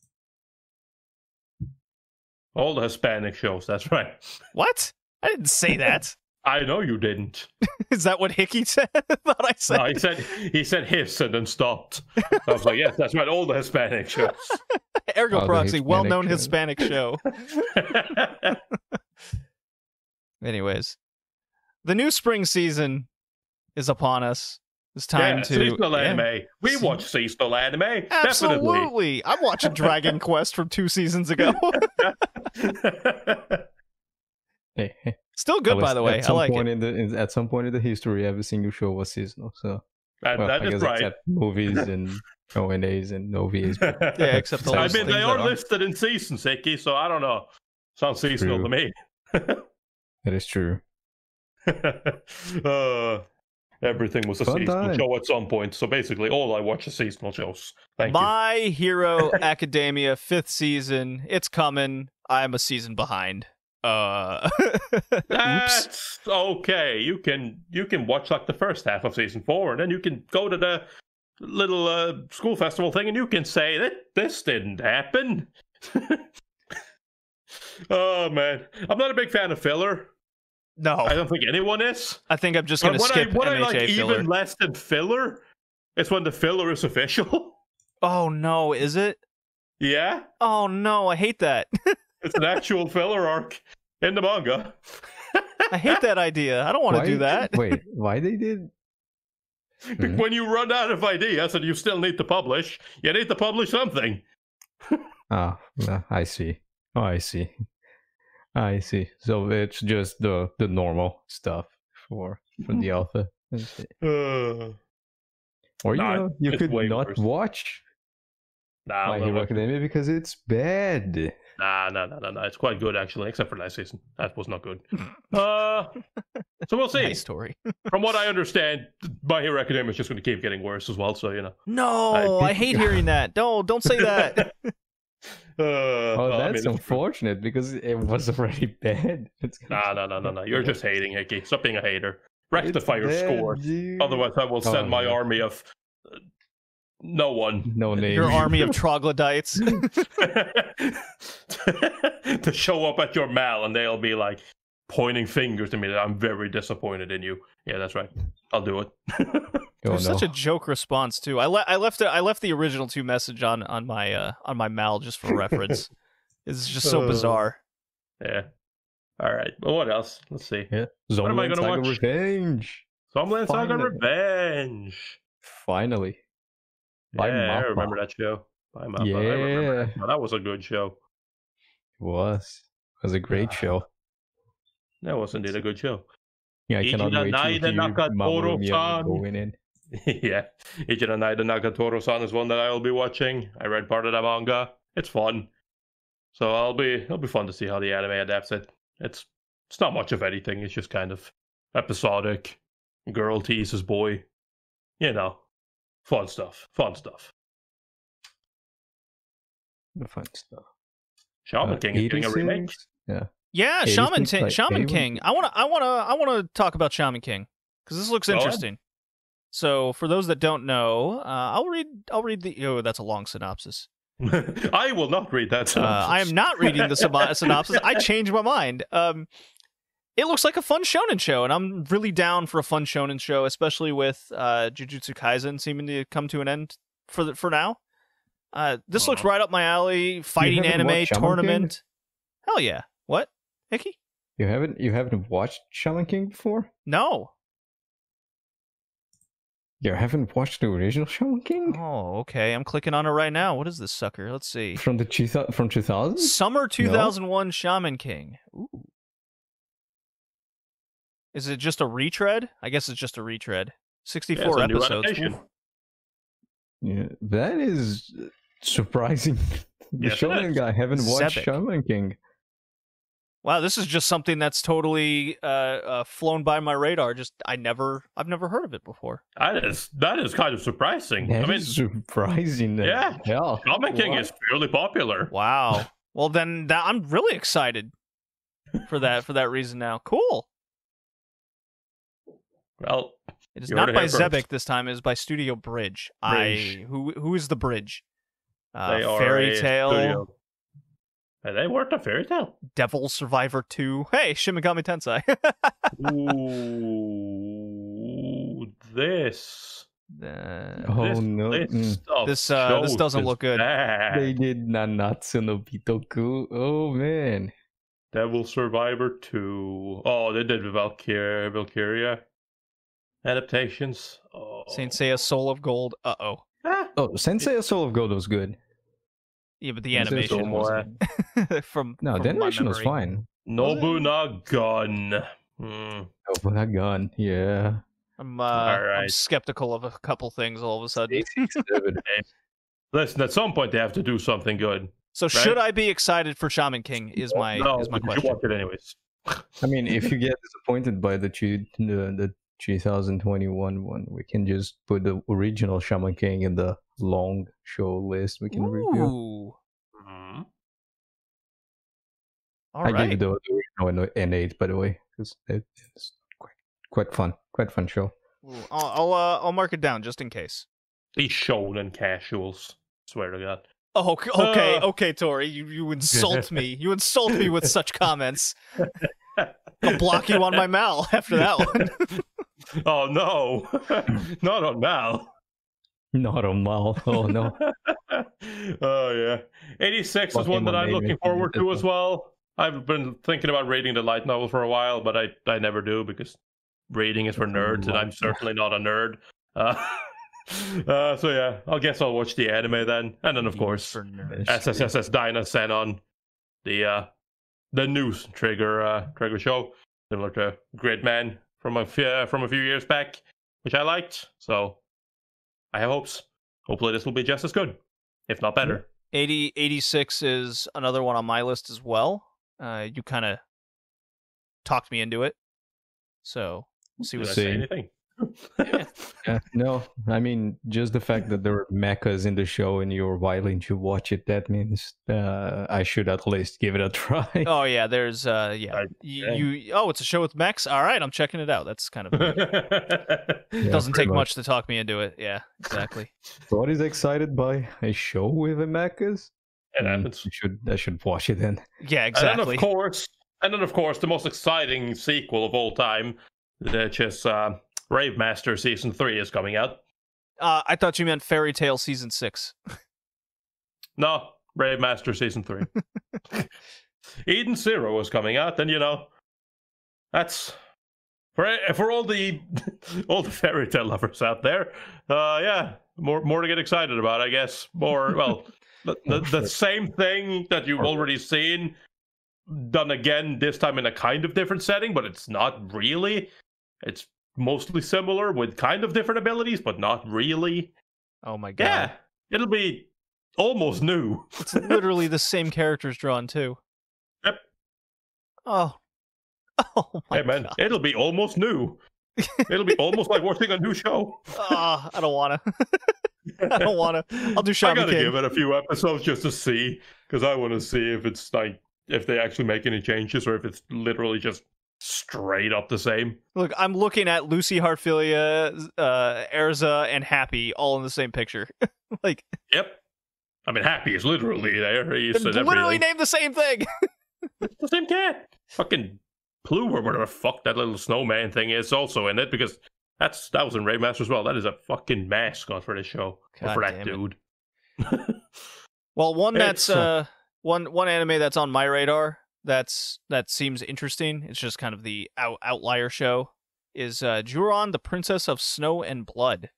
All the Hispanic shows. That's right. What? I didn't say that. I know you didn't. Is that what Hickey said? I thought I said. No, he said he said hiss and then stopped. I was like, yes, that's right. All the Hispanic shows. Ergo Oh, the Proxy, Hispanic well-known show. Hispanic show. Anyways, the new spring season is upon us. It's time yeah, to seasonal yeah. anime. We watch seasonal anime. Definitely. Absolutely. I'm watching Dragon Quest from two seasons ago. Hey, hey. Still good, At by least the way. At I some like point it. in the in, at some point in the history, every single show was seasonal. So That, well, that I is guess right. except movies and O N As and O V As. but Yeah, except the I last mean, things they that are are. listed in seasons, Icky, so I don't know. Sounds seasonal True. to me. That is true. uh, everything was a Fun seasonal time. show at some point, so basically all I watch is seasonal shows. Thank you. My Hero Academia fifth season. It's coming. I'm a season behind. Uh oops. That's okay. You can you can watch like the first half of season four, and then you can go to the little uh, school festival thing, and you can say that this didn't happen. Oh man, I'm not a big fan of filler. No. I don't think anyone is. I think I'm just But gonna what skip I, what M I H A like filler. even less than filler is when the filler is official. Oh no, is it? Yeah, Oh no, I hate that. it's an actual filler arc in the manga. I hate that idea. I don't want to Why- do that. Wait, why they did? Mhm. When you run out of ideas and you still need to publish, you need to publish something. Ah, uh, I see. Oh, I see. I see. So it's just the the normal stuff for for the alpha. I see. Uh, Or you Nah, know, you it's could way not worse. watch nah, My well, Hero well, Academia because it's bad. nah, nah, nah, nah, nah. It's quite good actually, except for last season. That was not good. Uh, so we'll see. Nice story. From what I understand, My Hero Academia is just going to keep getting worse as well. So you know. No, I, I- hate hearing that. Don't don't say that. Uh, Oh, well, I that's mean, it's true. unfortunate because it was already bad. It's Nah, nah, nah, nah, nah. You're just hating, Hickey. Stop being a hater. Rectify your bad, score. dude. Otherwise, I will send Oh, my yeah. army of uh, no one No name. Your army of troglodytes. to show up at your mal, and they'll be like pointing fingers to me that I'm very disappointed in you. Yeah, that's right. I'll do it. Oh, There's no. such a joke response too. I, le- I left it. I left the original two message on on my uh, on my mal just for reference. It's just so Uh, bizarre. Yeah. All right. Well, what else? Let's see. Yeah. What am I Zombie gonna Saga watch? Revenge. Homeland Saga Finally. Revenge. Finally. By yeah, I Mappa. remember that show. By Mappa. I remember Yeah. that. Now, that was a good show. It was. It was a great Ah. show. That was indeed a good show. Yeah, I cannot Ichida wait to Naida hear Mamoru Nakatoro-san. Miyagi going in. Yeah. Ichida Naida Nagatoro-san is one that I will be watching. I read part of that manga. It's fun. So I'll be it'll be fun to see how the anime adapts it. It's it's not much of anything, it's just kind of episodic. Girl teases boy. You know. Fun stuff. Fun stuff. The fun stuff. Shaman Uh, King is getting a remake. eighty-six? Yeah. Yeah, eighty-six Shaman King. by Shaman eighty-one. King. I wanna I wanna I wanna talk about Shaman King because this looks Go ahead. interesting. So for those that don't know, uh, I'll read I'll read the. Oh, that's a long synopsis. I will not read that. Uh, I am not reading the sym- synopsis. I changed my mind. Um, it looks like a fun shonen show, and I'm really down for a fun shonen show, especially with uh, Jujutsu Kaisen seeming to come to an end for the, for now. Uh, this looks Uh-huh. right up my alley. Fighting haven't anime watched Shaman King? tournament. Hell yeah! What, Hickey? You haven't you haven't watched Shaman King before? No. You haven't watched the original Shaman King? Oh, okay. I'm clicking on it right now. What is this sucker? Let's see. From the two thou- from two thousand? Summer two thousand one Shaman King. Ooh. Is it just a retread? I guess it's just a retread. sixty-four Yeah, it's a new episodes. adaptation. Oof. Yeah, that is surprising. The Yes, it Shonen is. guy haven't watched Zebek. Shaman King. Wow, this is just something that's totally uh, uh, flown by my radar. Just I never, I've never heard of it before. That is that is kind of surprising. That I mean, is surprising. that- yeah, yeah. Shaman King What? is fairly popular. Wow. Well, then that, I'm really excited for that for that reason now. Cool. Well, It is You not heard it by here first. Zebek this time. It is by Studio Bridge. Bridge. I who who is the Bridge? Uh, they are Fairy a Tale, studio. Are they worked a Fairy Tale? Devil Survivor two. Hey, Shin Megami Tensei. Ooh, this. Uh, Oh this no. list Mm. of This, uh, this shows doesn't is look good. bad. They did Nanatsu no Bitoku. Oh man. Devil Survivor two. Oh, they did Valkyria, Valkyria adaptations. Oh. Saint Seiya Soul of Gold. Uh oh. Ah, Oh, Sensei Soul of Gold was good. Yeah, but the Saint Seiya animation Soul was was- from No, from the my animation was memory. fine. Nobunagun. Hmm. Oh, but that gun, yeah. I'm uh, I'm Alright. skeptical of a couple things all of a sudden. Listen, at some point they have to do something good. So should I be excited for Shaman King? Is my no, is my but you question. watch it anyways. I mean, if you get disappointed by the two, the, the twenty twenty-one one, we can just put the original Shaman King in the long show list we can review. Ooh. Mhm. All I right. gave the original an an eight, by the way, because it's quite, quite fun, quite fun show. Ooh, I'll I'll, uh, I'll mark it down just in case. These shonen casuals. Swear to God. Oh, okay, okay, Uh. okay, Tori. You you insult me. You insult me with such comments. I'll block you on my Mal after that one. Oh no, not on Mal. Not on Mal. Oh no. Oh yeah, eighty-six is Fucking one that I'm made me looking forget forward this to one. as well. I've been thinking about reading the light novel for a while, but I, I never do because reading is for nerds, and I'm certainly not a nerd. Uh, uh, so yeah, I guess I'll watch the anime then, and then of course For nerds. That's S S S S Dyna Xenon, the uh, the new Trigger uh, Trigger show, similar to Gridman from a few, uh, from a few years back, which I liked. So I have hopes. Hopefully this will be just as good, if not better. eighty, eighty-six is another one on my list as well. Uh, you kind of talked me into it. So we'll see Did what I See. say anything? Yeah, no, I mean, just the fact that there are mechas in the show and you're willing to watch it, that means uh, I should at least give it a try. Oh yeah, there's uh yeah. I- Y- yeah. You oh, it's a show with mechs. All right, I'm checking it out. That's kind of it Yeah, doesn't pretty take much to talk me into it. Yeah, exactly. What is excited by a show with a mechas? It Mm, happens. I should, I should watch it then. Yeah, And then exactly. of course, and then of course, the most exciting sequel of all time, which is uh, Rave Master Season Three, is coming out. Uh, I thought you meant Fairy Tale season six. No, Rave Master Season Three. Eden Zero is coming out, and you know, that's for for all the all the fairy tale lovers out there. Uh, yeah, more more to get excited about, I guess. More well, the, the, the same thing that you've already seen done again, this time in a kind of different setting, but it's not really. It's mostly similar with kind of different abilities, but not really. Oh my god. Yeah, it'll be almost new. It's literally the same characters drawn too. Yep. Oh. Oh my Hey man, god. it'll be almost new. It'll be almost like watching a new show. Oh, I don't wanna. I don't wanna. I'll do I Shaman gotta King. give it a few episodes just to see, because I want to see if it's like if they actually make any changes or if it's literally just straight up the same. Look, I'm looking at Lucy Hartfilia, uh, Erza, and Happy all in the same picture. Like, Yep. I mean, Happy is literally there. He's it's and literally everything. named the same thing. It's the same cat. Fucking Plume or whatever the fuck that little snowman thing is also in it, because that's that was in Raymaster as well. That is a fucking mascot for this show. Or God for that damn it. dude. Well, one that's It's, uh, uh, one one anime that's on my radar that's that seems interesting. It's just kind of the out, outlier show. Is uh, Juron, the Princess of Snow and Blood.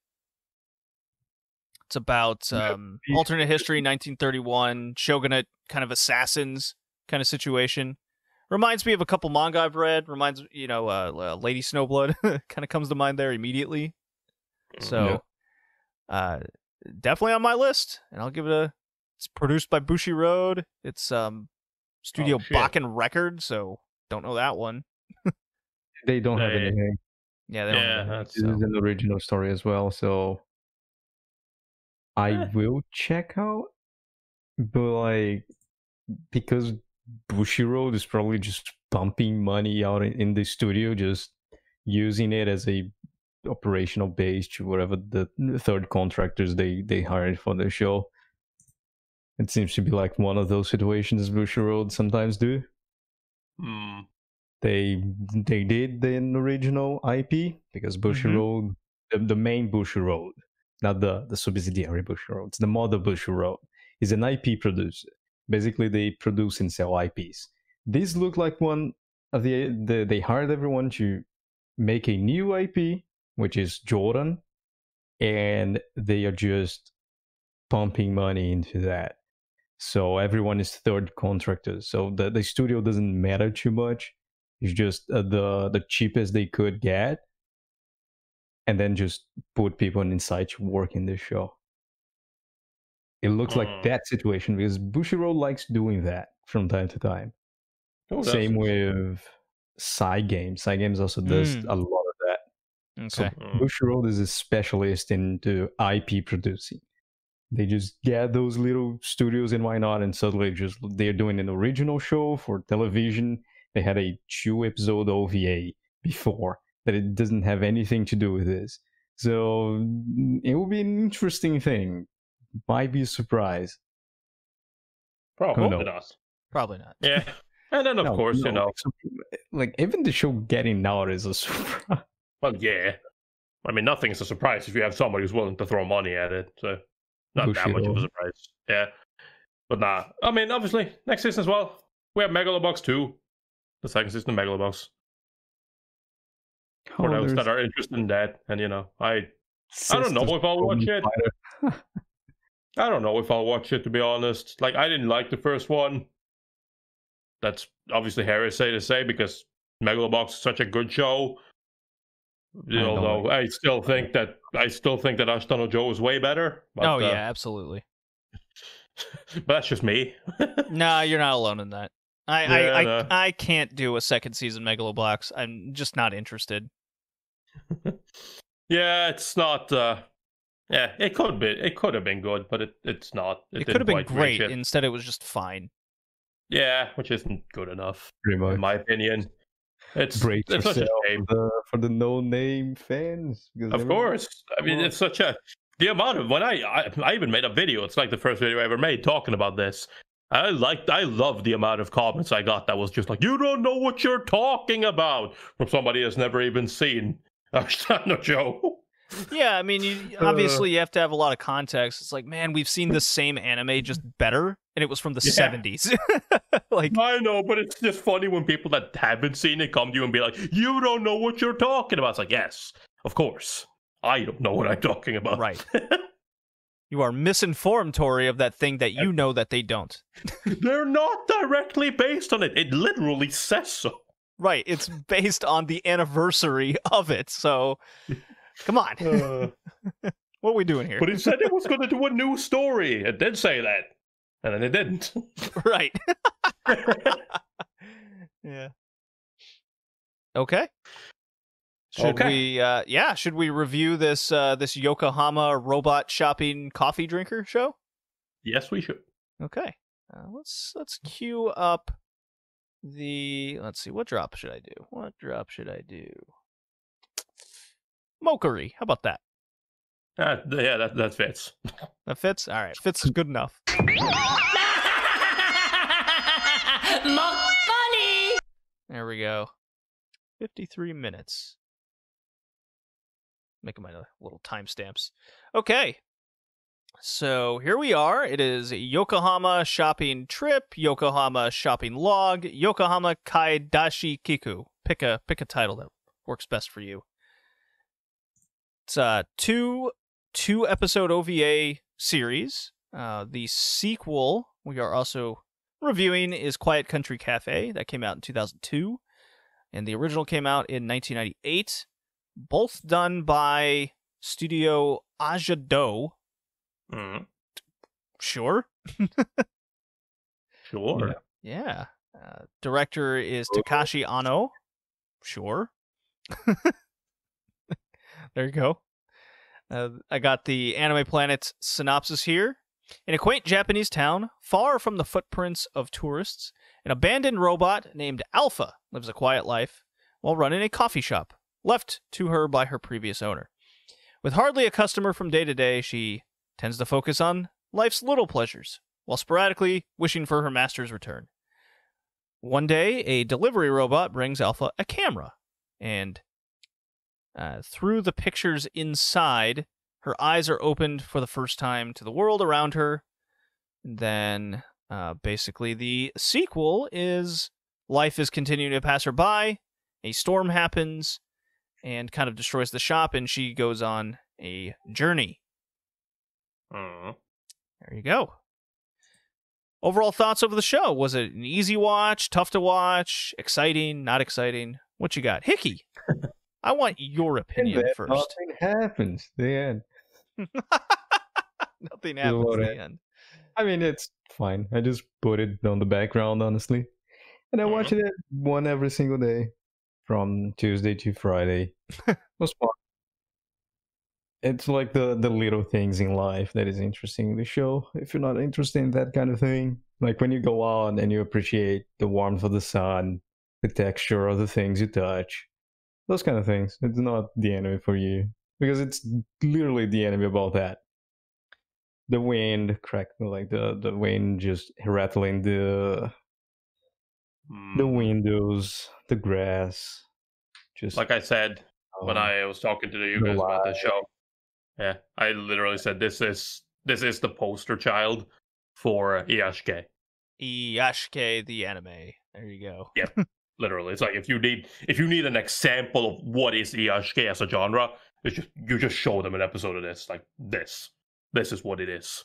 It's about um, alternate history, nineteen thirty-one shogunate kind of assassins kind of situation. Reminds me of a couple manga I've read. Reminds you know, uh, uh, Lady Snowblood kind of comes to mind there immediately. So, uh, definitely on my list, and I'll give it a. It's produced by Bushi Road. It's um, Studio Oh, shit. Bakken Records, so don't know that one. They don't have They- anything. Yeah, they don't Yeah, have anything, that's- This so. is an original story as well, so I Eh. will check out. But like, because Bushiroad is probably just pumping money out in, in the studio, just using it as a operational base to whatever the third contractors they they hired for the show. It seems to be like one of those situations Bushiroad sometimes do. Hmm. They they did the original I P because Bushiroad, the, the main Bushiroad, not the the subsidiary Bushiroad, it's the mother Bushiroad, is an I P producer. Basically, they produce and sell I Ps. This looked like one of the, the they hired everyone to make a new I P, which is Jordan, and they are just pumping money into that. So everyone is third contractors. So the, the studio doesn't matter too much. It's just uh, the the cheapest they could get, and then just put people inside to work in this show. It looks like Mm. that situation because Bushiroad likes doing that from time to time. Who Same doesn't? with Psy Games. Psy Games also does Mm. a lot of that. Okay. So Mm. Bushiroad is a specialist into I P producing. They just get those little studios and why not, and suddenly just they're doing an original show for television. They had a two episode O V A before that it doesn't have anything to do with this. So it will be an interesting thing. Might be a surprise. Probably knows? not. Probably not. Yeah. And then, of No, course, no, you know, like, so- like even the show getting out is a surprise. well, yeah. I mean, nothing's a surprise if you have somebody who's willing to throw money at it. So, not that much of a Bushiroad. surprise. Yeah. But nah. I mean, obviously, next season as well, we have Megalobox two. The second season of Megalobox. For Oh, those there's that are interested in that. And, you know, I I don't know Sisters if I'll watch it. Fighter. I don't know if I'll watch it, to be honest. Like, I didn't like the first one. That's obviously heresy to say because Megalobox is such a good show. I don't Although like I still think that I still think that Ashton Joe is way better. But, Oh uh, yeah, absolutely. but that's just me. Nah, you're not alone in that. I Yeah, I, I, no. I can't do a second season Megalobox. I'm just not interested. Yeah, it's not. Uh, yeah, it could be. It could have been good, but it, it's not. It, It, could have didn't been quite reach great. it. Instead, it was just fine. Yeah, which isn't good enough, Pretty much. in my opinion. It's Brace it's such a yourself shame. for the, for the no-name fans. because Of everyone- course. I mean, Well- it's such a the amount of when I, I I even made a video. It's like the first video I ever made talking about this. I liked, I love the amount of comments I got that was just like, "You don't know what you're talking about," from somebody that's never even seen Ashton Joe. Yeah, I mean, you, Uh. obviously you have to have a lot of context. It's like, man, we've seen the same anime just better, and it was from the Yeah. seventies. Like, I know, but it's just funny when people that haven't seen it come to you and be like, "You don't know what you're talking about." It's like, yes, of course, I don't know what I'm talking about. right. You are misinformed, Tori, of that thing that you know that they don't. They're not directly based on it. It literally says so. Right, it's based on the anniversary of it, so come on. Uh, What are we doing here? but it said it was going to do a new story. It did say that, and then it didn't. Right. Yeah. Okay. Should Okay. we uh yeah, should we review this uh this Yokohama robot shopping coffee drinker show? Yes, we should. Okay. Uh, let's let's queue up the let's see, what drop should I do? What drop should I do? Mokuri. How about that? Uh, yeah, that that fits. That fits? All right. Fits is good enough. There we go. fifty-three minutes. Making my little timestamps. Okay. So here we are. It is Yokohama shopping trip, Yokohama shopping log, Yokohama Kaidashi Kiku. Pick a pick a title that works best for you. It's a two two episode O V A series. Uh, the sequel we are also reviewing is Quiet Country Cafe. That came out in two thousand two. And the original came out in nineteen ninety-eight. Both done by Studio A J W. Mm, Sure. sure. Yeah. Yeah. Uh, director is Takashi Ano. Sure. There you go. Uh, I got the Anime Planet's synopsis here. In a quaint Japanese town, far from the footprints of tourists, an abandoned robot named Alpha lives a quiet life while running a coffee shop, left to her by her previous owner. With hardly a customer from day to day, she tends to focus on life's little pleasures, while sporadically wishing for her master's return. One day, a delivery robot brings Alpha a camera, and uh, through the pictures inside, her eyes are opened for the first time to the world around her. And then, uh, basically, the sequel is life is continuing to pass her by, a storm happens, and kind of destroys the shop, and she goes on a journey. Mm. There you go. Overall thoughts over the show. Was it an easy watch, tough to watch, exciting, not exciting? What you got? Hickey, I want your opinion And then first. nothing happens. The end. Nothing happens Lord, at the end. I mean, it's fine. I just put it on the background, honestly. And I watch it one every single day from Tuesday to Friday. It was fun. It's like the, the little things in life that is interesting in the show. If you're not interested in that kind of thing, like when you go out and you appreciate the warmth of the sun, the texture of the things you touch, those kind of things. It's not the anime for you. Because it's literally the anime about that. The wind cracking, like the, the wind just rattling the Mm. the windows, the grass. Just Like I said when um, I was talking to you the guys about the light. show. Yeah, I literally said this is this is the poster child for Iyashike. Iyashike, the anime. There you go. Yeah, literally. It's like if you need if you need an example of what is Iyashike as a genre, it's just you just show them an episode of this. Like this. This is what it is.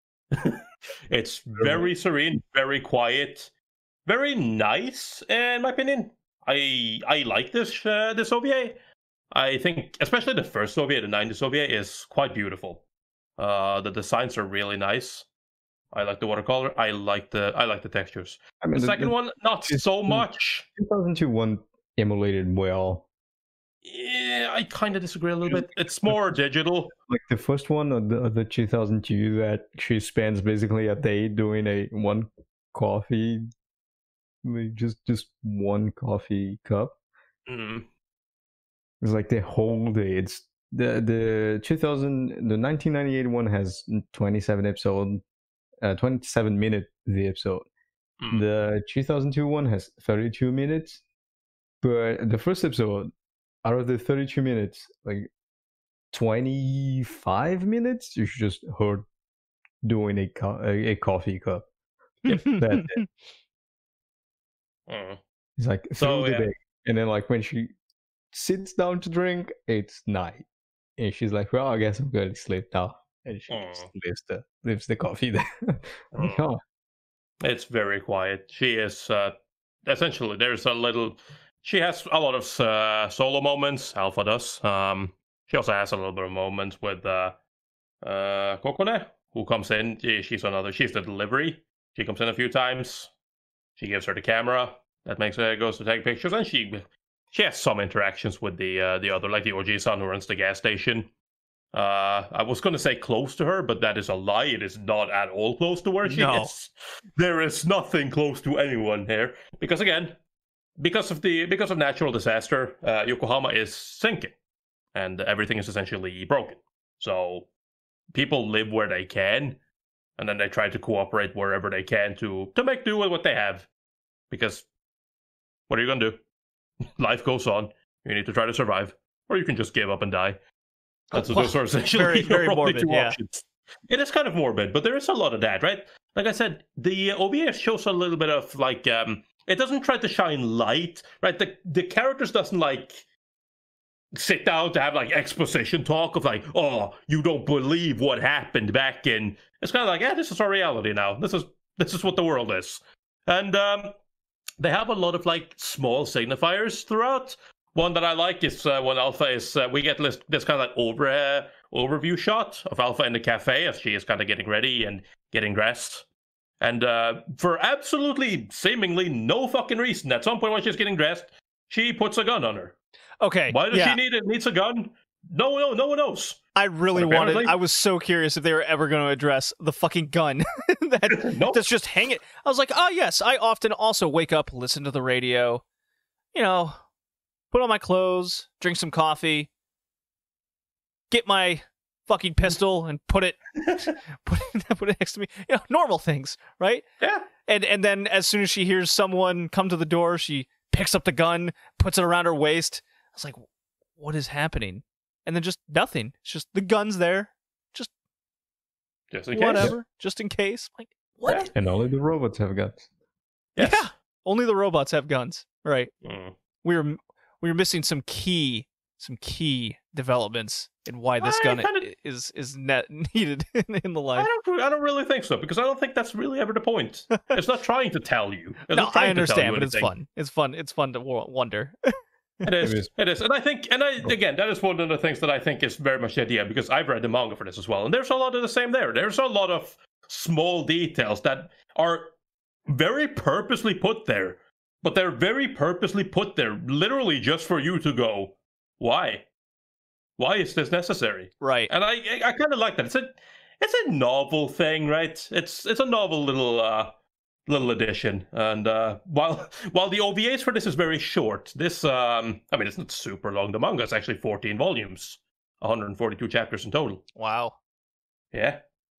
It's very serene, very quiet, very nice, in my opinion. I I like this uh, this O V A. I think, especially the first O V A, the nineties O V A, is quite beautiful. Uh, the designs are really nice. I like the watercolor. I like the I like the textures. I mean, The the, second the one, not it's- so the- much. two thousand two one emulated well. Yeah, I kind of disagree a little bit. It's more digital. Like the first one of the, of the two thousand two that she spends basically a day doing a one coffee, like just just one coffee cup. Mm. It's like the whole day. It's the the two thousand the nineteen ninety-eight one has twenty-seven episode, uh, twenty-seven minute the episode. Mm. The two thousand two one has thirty-two minutes, but the first episode, out of the thirty-two minutes, like twenty-five minutes, you just heard doing a co- a, a coffee cup. That's it. Mm. It's like So, through the yeah. day, and then like when she sits down to drink, it's night, and she's like, "Well, I guess I'm going to sleep now," and she just leaves the leaves the coffee there. I'm like, Mm. oh, It's very quiet. She is uh, essentially there's a little. She has a lot of uh, solo moments. Alpha does. Um, she also has a little bit of moments with uh, uh, Kokone, who comes in. She, she's another. She's the delivery. She comes in a few times. She gives her the camera that makes her goes to take pictures, and she she has some interactions with the uh, the other, like the O G-san who runs the gas station. Uh, I was going to say close to her, but that is a lie. It is not at all close to where she No. is. There is nothing close to anyone here. Because again, because of the because of natural disaster, uh, Yokohama is sinking. And everything is essentially broken. So people live where they can, and then they try to cooperate wherever they can to, to make do with what they have. Because what are you going to do? Life goes on. You need to try to survive. Or you can just give up and die. That's Well, those are essentially very- very your only morbid, two yeah. options. It is kind of morbid, but there is a lot of that, right? Like I said, the O V A shows a little bit of like um it doesn't try to shine light, right? The the characters doesn't like sit down to have like exposition talk of like, oh, you don't believe what happened back in. It's kind of like, yeah, this is our reality now. This is this is what the world is, and um, they have a lot of like small signifiers throughout. One that I like is uh, when Alpha is, uh, we get this, this kind of like over uh, overview shot of Alpha in the cafe as she is kind of getting ready and getting dressed. And uh, for absolutely, seemingly no fucking reason, at some point while she's getting dressed, she puts a gun on her. Okay. Why does yeah. she need it? Needs a gun? No, no, no one knows. I really wanted. I was so curious if they were ever going to address the fucking gun that Nope. that's just hang it. I was like, oh yes, I often also wake up, listen to the radio, you know, put on my clothes, drink some coffee, get my fucking pistol and put it put it, put it next to me. You know, normal things, right? Yeah. And and then as soon as she hears someone come to the door, she picks up the gun, puts it around her waist. I was like, what is happening? And then just nothing. It's just the gun's there. Just, just in case. Whatever. Just in case. Like, what? Yeah. And only the robots have guns. Yes. Yeah. Only the robots have guns. Right. Mm. We were we were missing some key some key developments in why this I gun kinda, is is net needed in, in the life. I don't I don't really think so, because I don't think that's really ever the point. It's not trying to tell you. It's no, not trying I understand, to tell you but it's anything. fun. It's fun. It's fun to wonder. It is. It is. And I think, and I, again, that is one of the things that I think is very much the idea, because I've read the manga for this as well. And there's a lot of the same there. There's a lot of small details that are very purposely put there, but they're very purposely put there literally just for you to go, why? Why is this necessary? Right. And I, I, I kind of like that. It's a, it's a novel thing, right? It's, it's a novel little, uh, little addition. And uh, while while the O V As for this is very short, this um I mean, it's not super long. The manga is actually fourteen volumes, one hundred forty-two chapters in total. Wow. Yeah.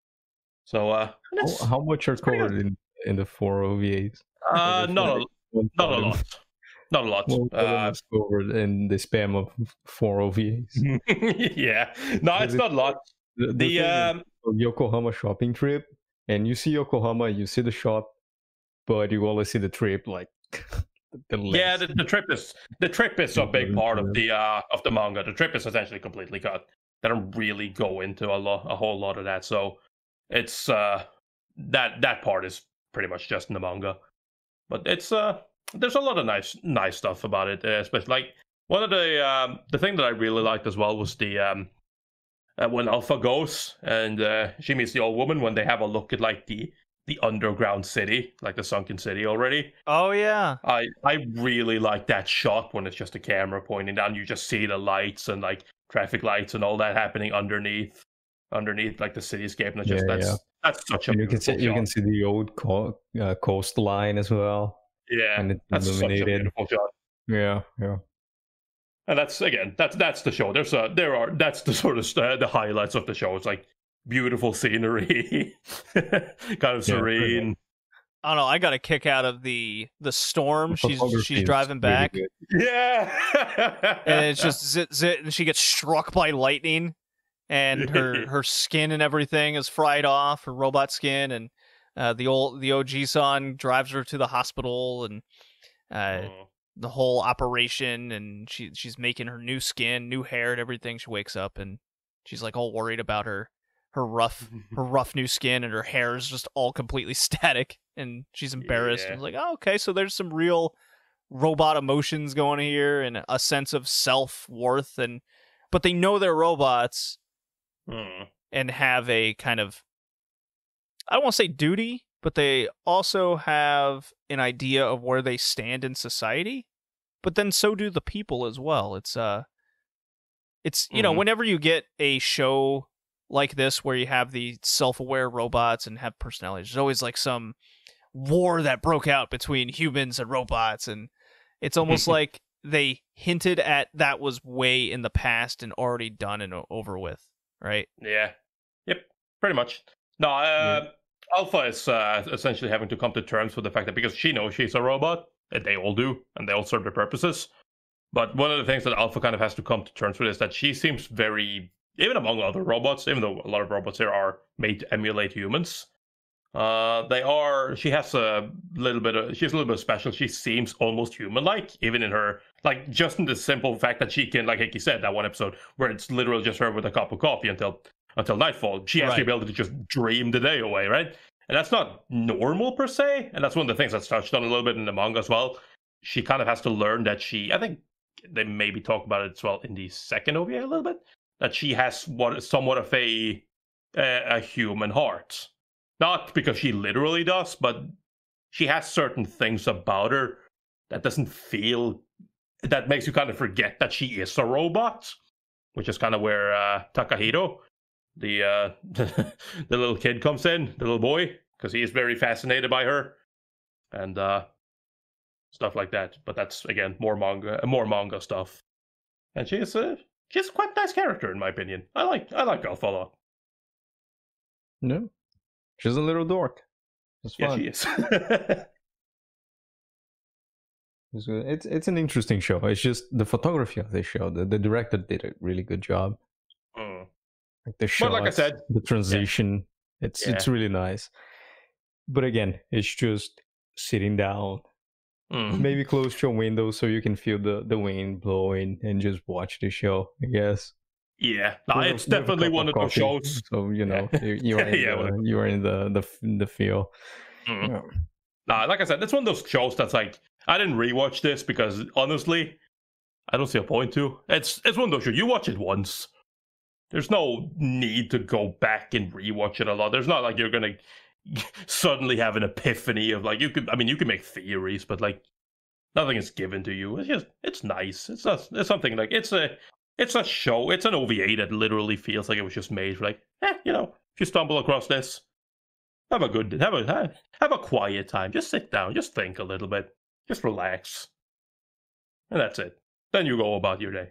So uh, how, how much are covered in, in the four O V As? Uh, not a not a lot. Not a lot. Well, uh, covered in the spam of four O V As. Yeah. No, it's not a lot. The, the, the um, Yokohama shopping trip, and you see Yokohama, you see the shop, but you only see the trip, like the list. Yeah, the, the trip is the trip is a big part of the uh of the manga. The trip is essentially completely cut. They don't really go into a lot, a whole lot of that. So it's uh that that part is pretty much just in the manga. But it's uh there's a lot of nice nice stuff about it, uh, especially like one of the um the thing that I really liked as well was the um uh, when Alpha goes and uh, she meets the old woman, when they have a look at like the the underground city, like the sunken city already. Oh yeah. I I really like that shot when it's just a camera pointing down. You just see the lights and like traffic lights and all that happening underneath, underneath like the cityscape. And it's just Yeah, that's yeah. that's such a And you can see beautiful you shot. can see the old co- uh, coastline as well. Yeah, and it's that's such a illuminated. beautiful shot. Yeah, yeah. And that's again, that's that's the show. There's a there are that's the sort of uh, the highlights of the show. It's like beautiful scenery, kind of Yeah, serene. I don't know. I got a kick out of the the storm. The She's photography she's is driving really back, good. Yeah, and it's just zit zit, and she gets struck by lightning, and her her skin and everything is fried off, her robot skin, and uh, the old the O G-san drives her to the hospital, and uh, Oh. the whole operation, and she she's making her new skin, new hair, and everything. She wakes up and she's like all worried about her her rough her rough new skin, and her hair is just all completely static, and she's embarrassed. Yeah. And like, oh, okay, so there's some real robot emotions going here, and a sense of self worth, and but they know they're robots Hmm. and have a kind of, I don't want to say duty, but they also have an idea of where they stand in society. But then so do the people as well. It's uh, it's you know, Mhm. whenever you get a show like this where you have the self-aware robots and have personalities, there's always like some war that broke out between humans and robots, and it's almost like they hinted at that was way in the past and already done and o- over with, right? Yeah. Yep. Pretty much. No, uh, Alpha is uh, essentially having to come to terms with the fact that because she knows she's a robot, and they all do, and they all serve their purposes. But one of the things that Alpha kind of has to come to terms with is that she seems very, even among other robots, even though a lot of robots here are made to emulate humans, uh, they are, she has a little bit of, she's a little bit special. She seems almost human-like, even in her, like, just in the simple fact that she can, like Hickey said, that one episode, where it's literally just her with a cup of coffee until until nightfall. She has Right. the ability to just dream the day away, right? And that's not normal per se, and that's one of the things that's touched on a little bit in the manga as well. She kind of has to learn that she, I think they maybe talk about it as well in the second O V A a little bit, that she has what somewhat of a a, a human heart. not because she literally does, but she has certain things about her that doesn't feel, that makes you kind of forget that she is a robot, which is kind of where uh, Takahiro, the uh, the little kid, comes in, the little boy, because he is very fascinated by her, and uh, stuff like that. But that's, again, more manga, more manga stuff. And she's uh, she's quite a nice character, in my opinion. I like I like Alpha a lot. No, she's a little dork. It's Yeah, fun. she is. It's, it's it's an interesting show. It's just the photography of this show. The, the director did a really good job. Mm. Like the shots, like I said, the transition. Yeah. It's Yeah. it's really nice. But again, it's just sitting down, Mm. maybe close to a window so you can feel the, the wind blowing and just watch the show, I guess. Yeah, no, With a- it's with a definitely cup one of those coffee. shows. So you know Yeah. you, you are in Yeah, the, with a- you are in the the the feel. Mm. Yeah. Nah, like I said, it's one of those shows that's like, I didn't rewatch this because honestly, I don't see a point to. It's it's one of those shows, you watch it once. There's no need to go back and rewatch it a lot. There's not like you're gonna suddenly have an epiphany of like, you could, I mean, you can make theories, but like, nothing is given to you. It's just, it's nice. It's not, it's something like, it's a, it's a show. It's an O V A that literally feels like it was just made for like, eh, you know, if you stumble across this, have a good, have a, have a quiet time. Just sit down, just think a little bit, just relax, and that's it. Then you go about your day.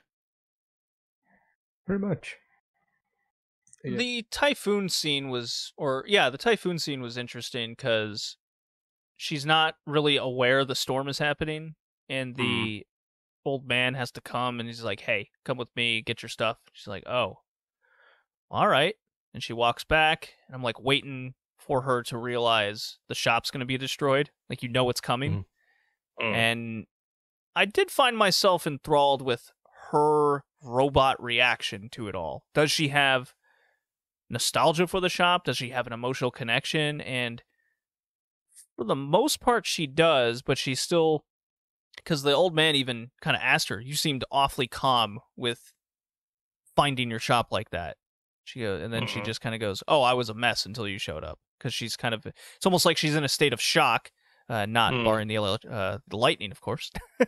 Pretty much. Yeah. The typhoon scene was, or yeah, the typhoon scene was interesting because she's not really aware the storm is happening, and the Mm. old man has to come, and he's like, "Hey, come with me, get your stuff." She's like, "Oh, all right," and she walks back, and I'm like waiting for her to realize the shop's going to be destroyed, like you know it's coming, Mm. and I did find myself enthralled with her robot reaction to it all. Does she have nostalgia for the shop? Does she have an emotional connection? And for the most part, she does, but she's still, because the old man even kind of asked her, "You seemed awfully calm with finding your shop like that." She goes, and then she Mhm. just kind of goes, "Oh, I was a mess until you showed up." Because she's kind of, it's almost like she's in a state of shock, uh, not Mm. barring the uh, the lightning, of course.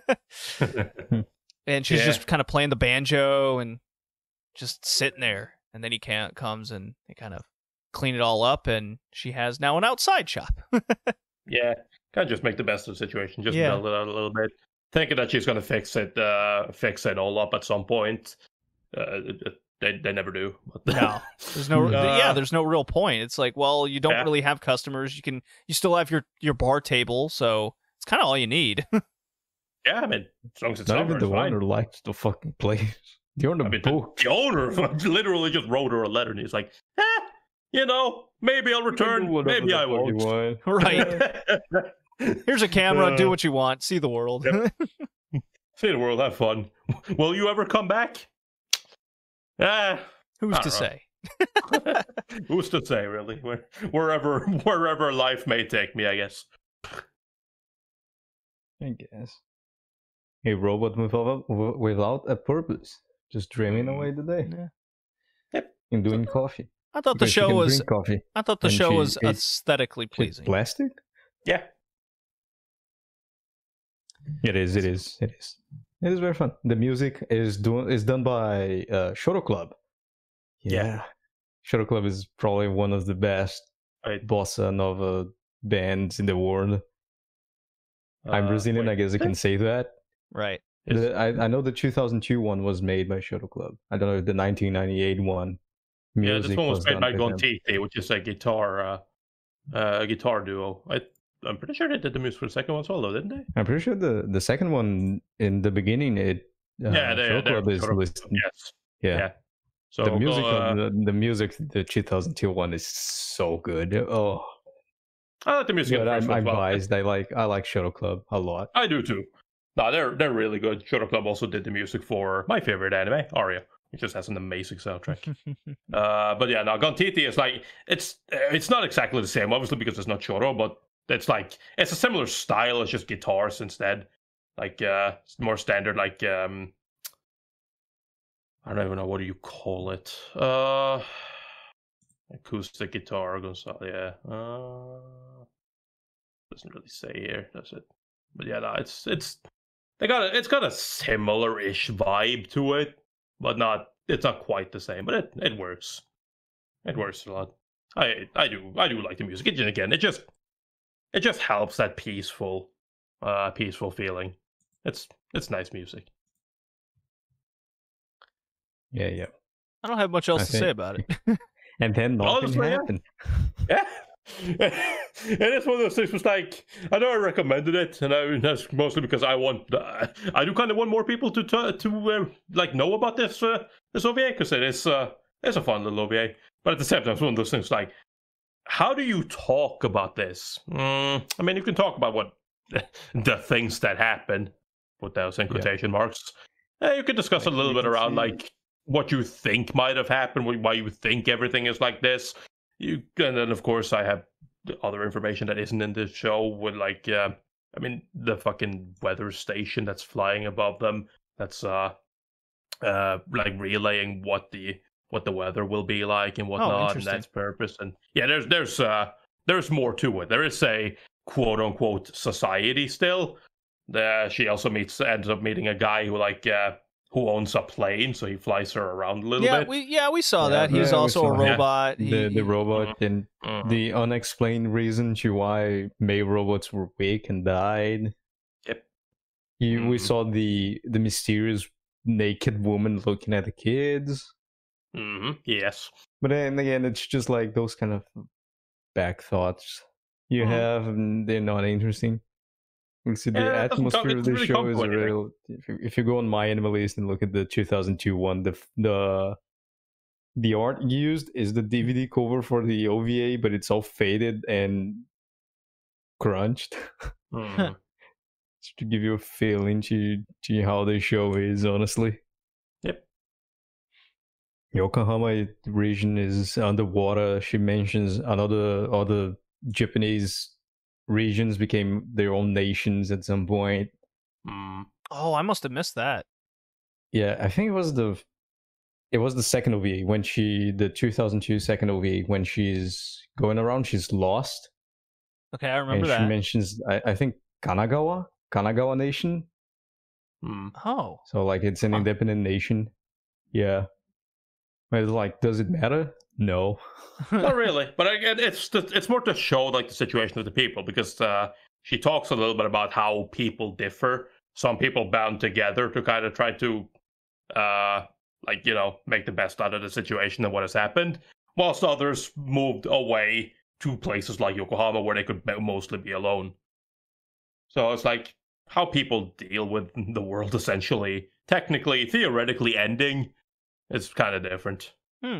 And she's Yeah. just kind of playing the banjo and just sitting there. And then he can't, comes and they kind of clean it all up, and she has now an outside shop. Yeah, kind of just make the best of the situation. Just Yeah. build it out a little bit, thinking that she's gonna fix it, uh, fix it all up at some point. Uh, it- it- they they never do. But No, there's no, Uh, yeah, there's no real point. It's like, well, you don't Yeah. really have customers. You can, you still have your your bar table, so it's kind of all you need. Yeah, I mean, as long as it's Not summer, even the it's fine. owner liked the fucking place. The owner I mean, the, booked. the owner literally just wrote her a letter, and he's like, eh, you know, maybe I'll return, Whatever maybe the I fuck you won't. want. Right. Here's a camera. Uh, do what you want. See the world. Yep. See the world, have fun. Will you ever come back? Ah, Who's I to don't know. say? Who's to say, really? Where, wherever, wherever life may take me, I guess. I guess. A robot without without a purpose, just dreaming away the day. Yeah. Yep. And doing coffee. I thought the Because she show can was. drink coffee. I thought the and show she was ate- aesthetically It's pleasing. plastic? Yeah. It is. It is. It is. It is very fun. The music is doing is done by uh, Shoro Club. Yeah. Shoro Club is probably one of the best Right. bossa nova bands in the world. I'm Uh, Brazilian, wait. I guess I can say that. Right. Is- The, I, I know the two thousand two one was made by Shuttle Club. I don't know if the nineteen ninety-eight one. Yeah, Music this one was made done by them. Gontiti, which is a guitar, uh, uh, a guitar duo. I, I'm pretty sure they did the music for the second one as well, though, didn't they? I'm pretty sure the, the second one in the beginning it uh, yeah, they, Shuttle they're Club is sort of- listed. yes. Yeah. yeah. So the music go, uh, of the, the music the two thousand two one is so good. Oh, I like the music. but of the first I'm, one I'm as well. biased. I like I like Shuttle Club a lot. I do too. No, they're they're really good. Shuttle Club also did the music for my favorite anime, Aria, which just has an amazing soundtrack. uh, but yeah, now Gontiti is like it's it's not exactly the same, obviously because it's not Shoro, but it's like it's a similar style. It's just guitars instead, like uh, it's more standard. Like um, I don't even know what do you call it. Uh, acoustic guitar goes on. Yeah, uh, doesn't really say here, does it? But yeah, no, it's it's they got a, it's got a similar-ish vibe to it, but not it's not quite the same. But it it works. It works a lot. I I do I do like the music. And again, it just it just helps that peaceful, uh, peaceful feeling. It's it's nice music. Yeah, yeah. I don't have much else I to think- say about it. And then nothing Honestly, yeah. happened. Yeah. And it's one of those things was like I know I recommended it, and I, that's mostly because I want uh, I do kind of want more people to t- to uh, like know about this uh, this O V A because it is uh, it's a fun little O V A. But at the same time, it's one of those things like, how do you talk about this? Mm, I mean, you can talk about what the things that happen, put those in quotation yeah. marks. Uh, you can discuss like, a little bit around see... like what you think might have happened, why you think everything is like this. You and then of course I have other information that isn't in this show with like uh, I mean the fucking weather station that's flying above them. That's uh uh like relaying what the what the weather will be like and whatnot, oh, and that's purpose. And yeah, there's there's uh there's more to it. There is a quote unquote society still. Uh, she also meets ends up meeting a guy who like uh who owns a plane, so he flies her around a little yeah, bit. We, yeah, we saw yeah, that. He's yeah, also a robot. Yeah. He, the the he, robot mm-hmm. and mm-hmm. the unexplained reason to why male robots were weak and died. Yep. He, mm-hmm. We saw the the mysterious naked woman looking at the kids. Mm-hmm. Yes. But then again, it's just like those kind of back thoughts you mm-hmm. have, and they're not interesting. See, the yeah, atmosphere of the really show is real. If you, if you go on my Animalist and look at the two thousand two one, the the the art used is the D V D cover for the O V A, but it's all faded and crunched. Mm. Just to give you a feeling to, to how the show is, honestly. Yep. Yokohama region is underwater. She mentions another other Japanese regions became their own nations at some point. Mm. Oh, I must have missed that. Yeah, I think it was the it was the second O V A when she the two thousand two second O V A when she's going around. She's lost. Okay, I remember and that. She mentions I, I think Kanagawa, Kanagawa Nation. Mm. Oh, so like it's an huh. independent nation. Yeah, but it's like, does it matter? No. Not really, but again, it's it's more to show like the situation of the people because uh, she talks a little bit about how people differ. Some people bound together to kind of try to, uh, like you know, make the best out of the situation and what has happened, whilst others moved away to places like Yokohama where they could mostly be alone. So it's like how people deal with the world essentially, technically, theoretically ending. It's kind of different. Hmm.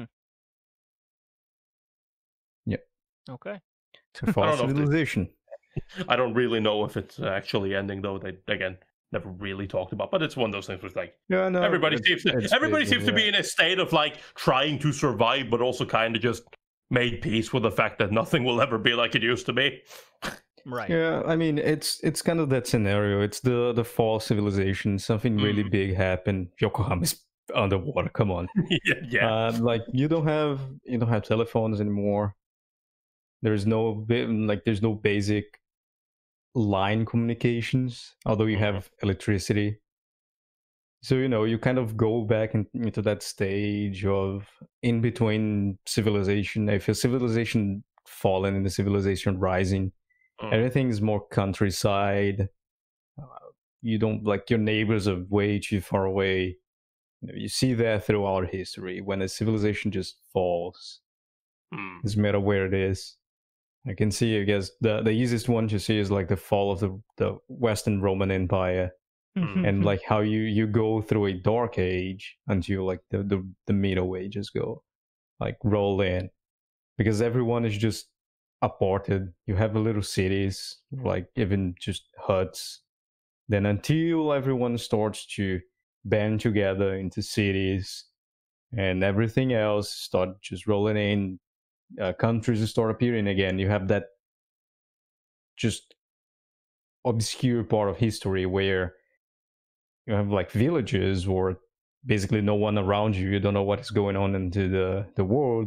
Yep. Okay. To false civilization. They, I don't really know if it's actually ending though. They again never really talked about, but it's one of those things where it's like yeah, no, everybody it's, seems to, it's everybody busy, seems yeah. to be in a state of like trying to survive, but also kind of just made peace with the fact that nothing will ever be like it used to be. Right. Yeah, I mean it's it's kind of that scenario. It's the the false civilization. Something really mm. big happened. Yokohama's underwater. Come on. yeah. yeah. Uh, like you don't have you don't have telephones anymore. There's no like there's no basic line communications, although you have electricity. So you know you kind of go back in, into that stage of in between civilization. If a civilization fallen and the civilization rising, mm. everything is more countryside. Uh, you don't like your neighbors are way too far away. You know, you see that throughout history when a civilization just falls. Mm. Doesn't matter where it is. I can see, I guess, the, the easiest one to see is like the fall of the, the Western Roman Empire. Mm-hmm. And like how you, you go through a dark age until like the, the, the Middle Ages go, like roll in. Because everyone is just aparted. You have the little cities, like even just huts. Then until everyone starts to band together into cities and everything else start just rolling in, uh, countries start appearing again. You have that just obscure part of history where you have like villages or basically no one around you. You don't know what is going on into the, the world.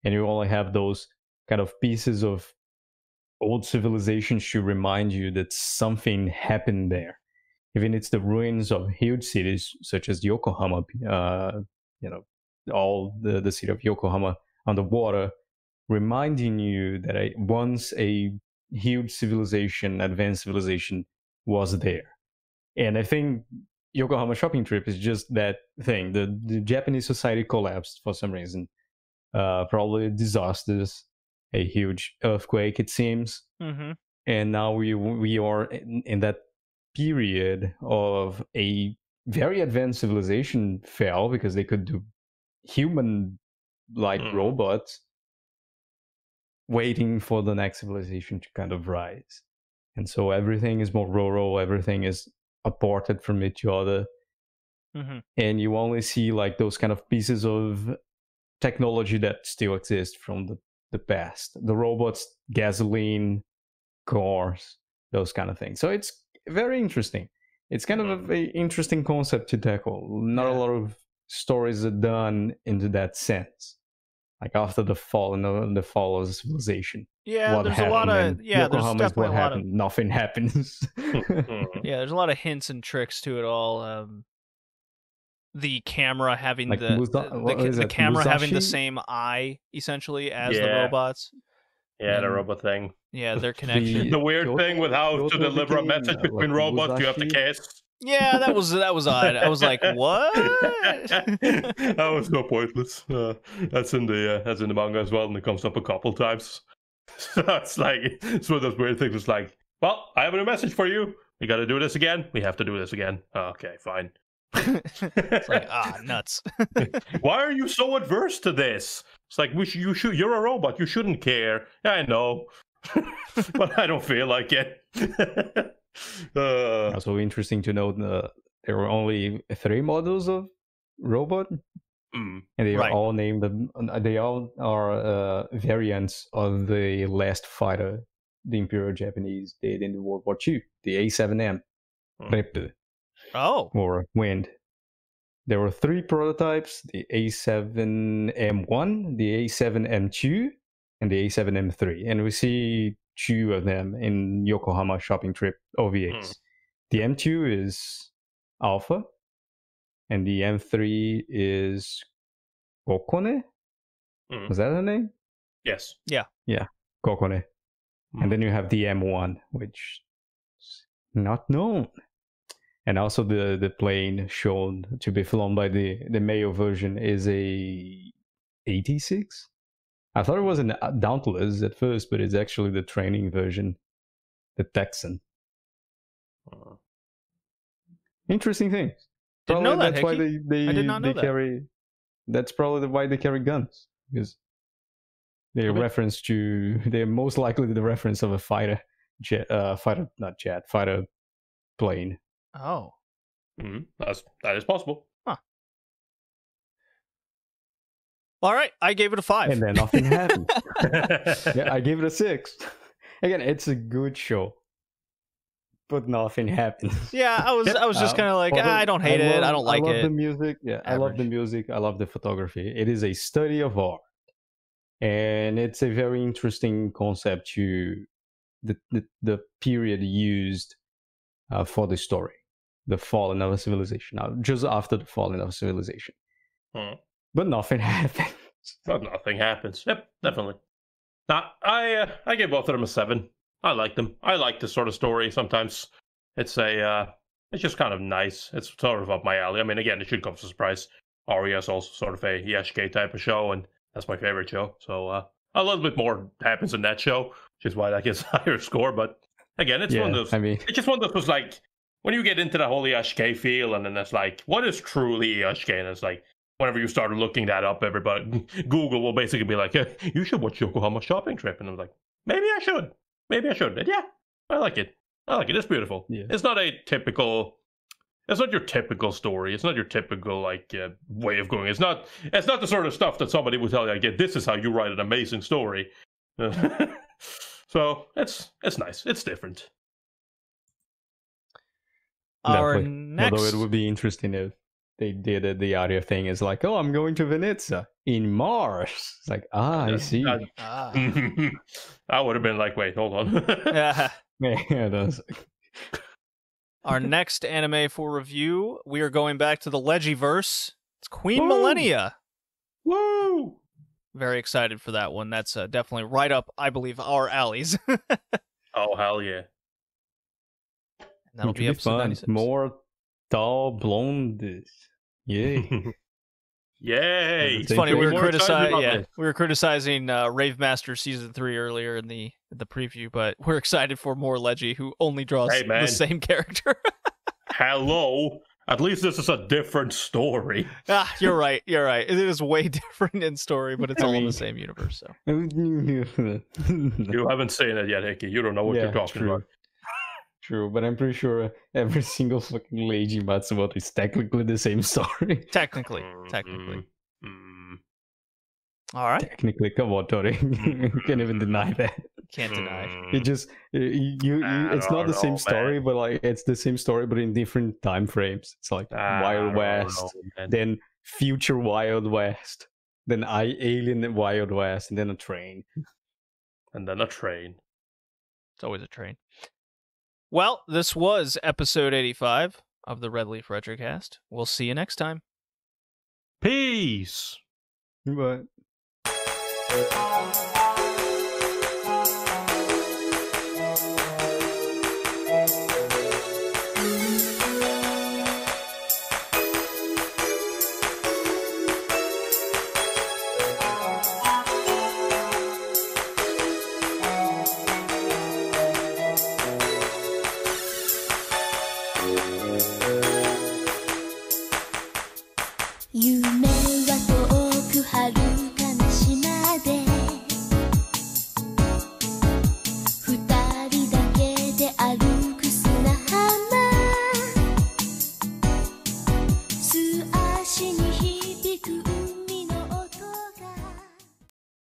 and you only have those kind of pieces of old civilizations to remind you that something happened there. Even it's the ruins of huge cities such as Yokohama, uh, you know, all the, the city of Yokohama underwater, reminding you that a, once a huge civilization, advanced civilization, was there. And I think Yokohama Shopping Trip is just that thing. The, the Japanese society collapsed for some reason. Uh, probably disasters, a huge earthquake, it seems. Mm-hmm. And now we we are in, in that period of a very advanced civilization fell because they could do human-like Mm. robots, waiting for the next civilization to kind of rise. And so everything is more rural, everything is apported from each other, Mm-hmm. and you only see like those kind of pieces of technology that still exist from the, the past. The robots, gasoline, cars, those kind of things. So it's very interesting. It's kind of a very interesting concept to tackle. Not Yeah. a lot of stories are done into that sense. Like after the fall and the, the fall of civilization. Yeah, what there's happened, a lot of and yeah, there's Yokohama is definitely what a lot happened. of Nothing happens. Mm. yeah, there's a lot of hints and tricks to it all. Um, the camera having Like the Musa- the, what the, is the it, camera having the Musashi? same eye essentially as the Yeah. robots. Yeah, the And- robot thing. Yeah, their The- connection. The weird Kyoto- thing with how to Kyoto deliver a became, message uh, between like robots, you have to Musashi. kiss. Yeah, that was that was odd. I was like, what? That was so pointless. Uh, that's in the uh, that's in the manga as well, and it comes up a couple times. So it's like it's one of those weird things. It's like, well, I have a new message for you. We got to do this again. We have to do this again. Okay, fine. It's like, ah, nuts. Why are you so adverse to this? It's like, we sh- you should. You're a robot. You shouldn't care. Yeah, I know, but I don't feel like it. uh, Also interesting to note uh, there were only three models of robot, mm, and they Right. are all named. uh, They all are uh, variants of the last fighter the Imperial Japanese did in World War Two, the A seven M, Hmm. Repu, Oh, or Wind. There were three prototypes: the A seven M one, the A seven M two, and the A seven M three. And we see two of them in Yokohama Shopping Trip O V As. Mm. The M two is Alpha, and the M three is Kokone. Mm. Was that her name? yes. Kokone. Mm. And then you have the M one, which is not known. And also the, the plane shown to be flown by the, the male version is a eighty-six. I thought it was an Dauntless at first, but it's actually the training version, the Texan. Uh, Interesting things. Didn't Probably know that, that's why Hickey. they, they, I did not know they that. carry. That's probably why they carry guns, because they're Okay. reference to. They're most likely the reference of a fighter jet, uh, fighter not jet, fighter plane. oh, mm, that's that is possible. all right. I gave it a five. And then nothing happened. Yeah, I gave it a six. Again, it's a good show, but nothing happens. Yeah, I was I was just Uh, kind of like, although ah, I don't hate it. love- I don't like I love it. the music. Yeah, I love the Average. music. I love the photography. It is a study of art, and it's a very interesting concept to the the, the period used uh, for the story, the falling of a civilization. Uh, just after the falling of a civilization, Hmm. but nothing happens. But nothing happens. Yep, definitely. Now, I uh, I give both of them a seven. I like them. I like this sort of story. Sometimes it's a uh, it's just kind of nice. It's sort of up my alley. I mean, again, it should come as a surprise. Aria is also sort of a Yashike type of show, and that's my favorite show. So uh, a little bit more happens in that show, which is why that gets a higher score. But again, it's Yeah, one of those. I mean, It's just one of those like when you get into the whole Yashike feel, and then it's like, what is truly Yashike? And it's like, whenever you start looking that up, everybody, Google will basically be like, hey, you should watch Yokohama Shopping Trip. And I'm like, maybe I should. Maybe I should. And yeah, I like it. I like it. It's beautiful. Yeah. It's not a typical, it's not your typical story. It's not your typical, like, uh, way of going. It's not, it's not the sort of stuff that somebody would tell you, like, this is how you write an amazing story. So it's, it's nice. It's different. Our definitely. next, Although it would be interesting if they did uh, the audio thing. It's like, oh, I'm going to Venezia in Mars. It's like, ah, I see. That, Ah. I would have been like, wait, hold on. Yeah. Yeah, that's Our next anime for review, we are going back to the Legiverse. It's Queen Woo! Millennia. Woo! Very excited for that one. That's uh, definitely right up, I believe, our alleys. Oh, hell yeah. That'll it be will episode fun. ninety-six. More tall blondes. Yay. Yay! It's funny, we We're were, more critici- excited about yeah, this. we were criticizing uh, Rave Master Season three earlier in the in the preview, but we're excited for more Leggy, who only draws Hey, man. the same character. Hello. At least this is a different story. Ah, you're right, you're right. It is way different in story, but it's I all in mean- the same universe, so. You haven't seen it yet, Hickey. You don't know what Yeah, you're talking true. about. True, but I'm pretty sure every single fucking Leiji Matsumoto is technically the same story. Technically, Mm, technically. mm, mm, All right, Technically, come on, Tori. You can't even deny that. can't deny. mm. It just you, you, you I it's not don't the same know, story, man. but like it's the same story, but in different time frames. It's like I Wild don't West, know, man. then future Wild West, then I Alien Wild West, and then a train. And then a train. It's always a train. Well, this was episode eighty-five of the Red Leaf Retrocast. We'll see you next time. Peace. But Thank you.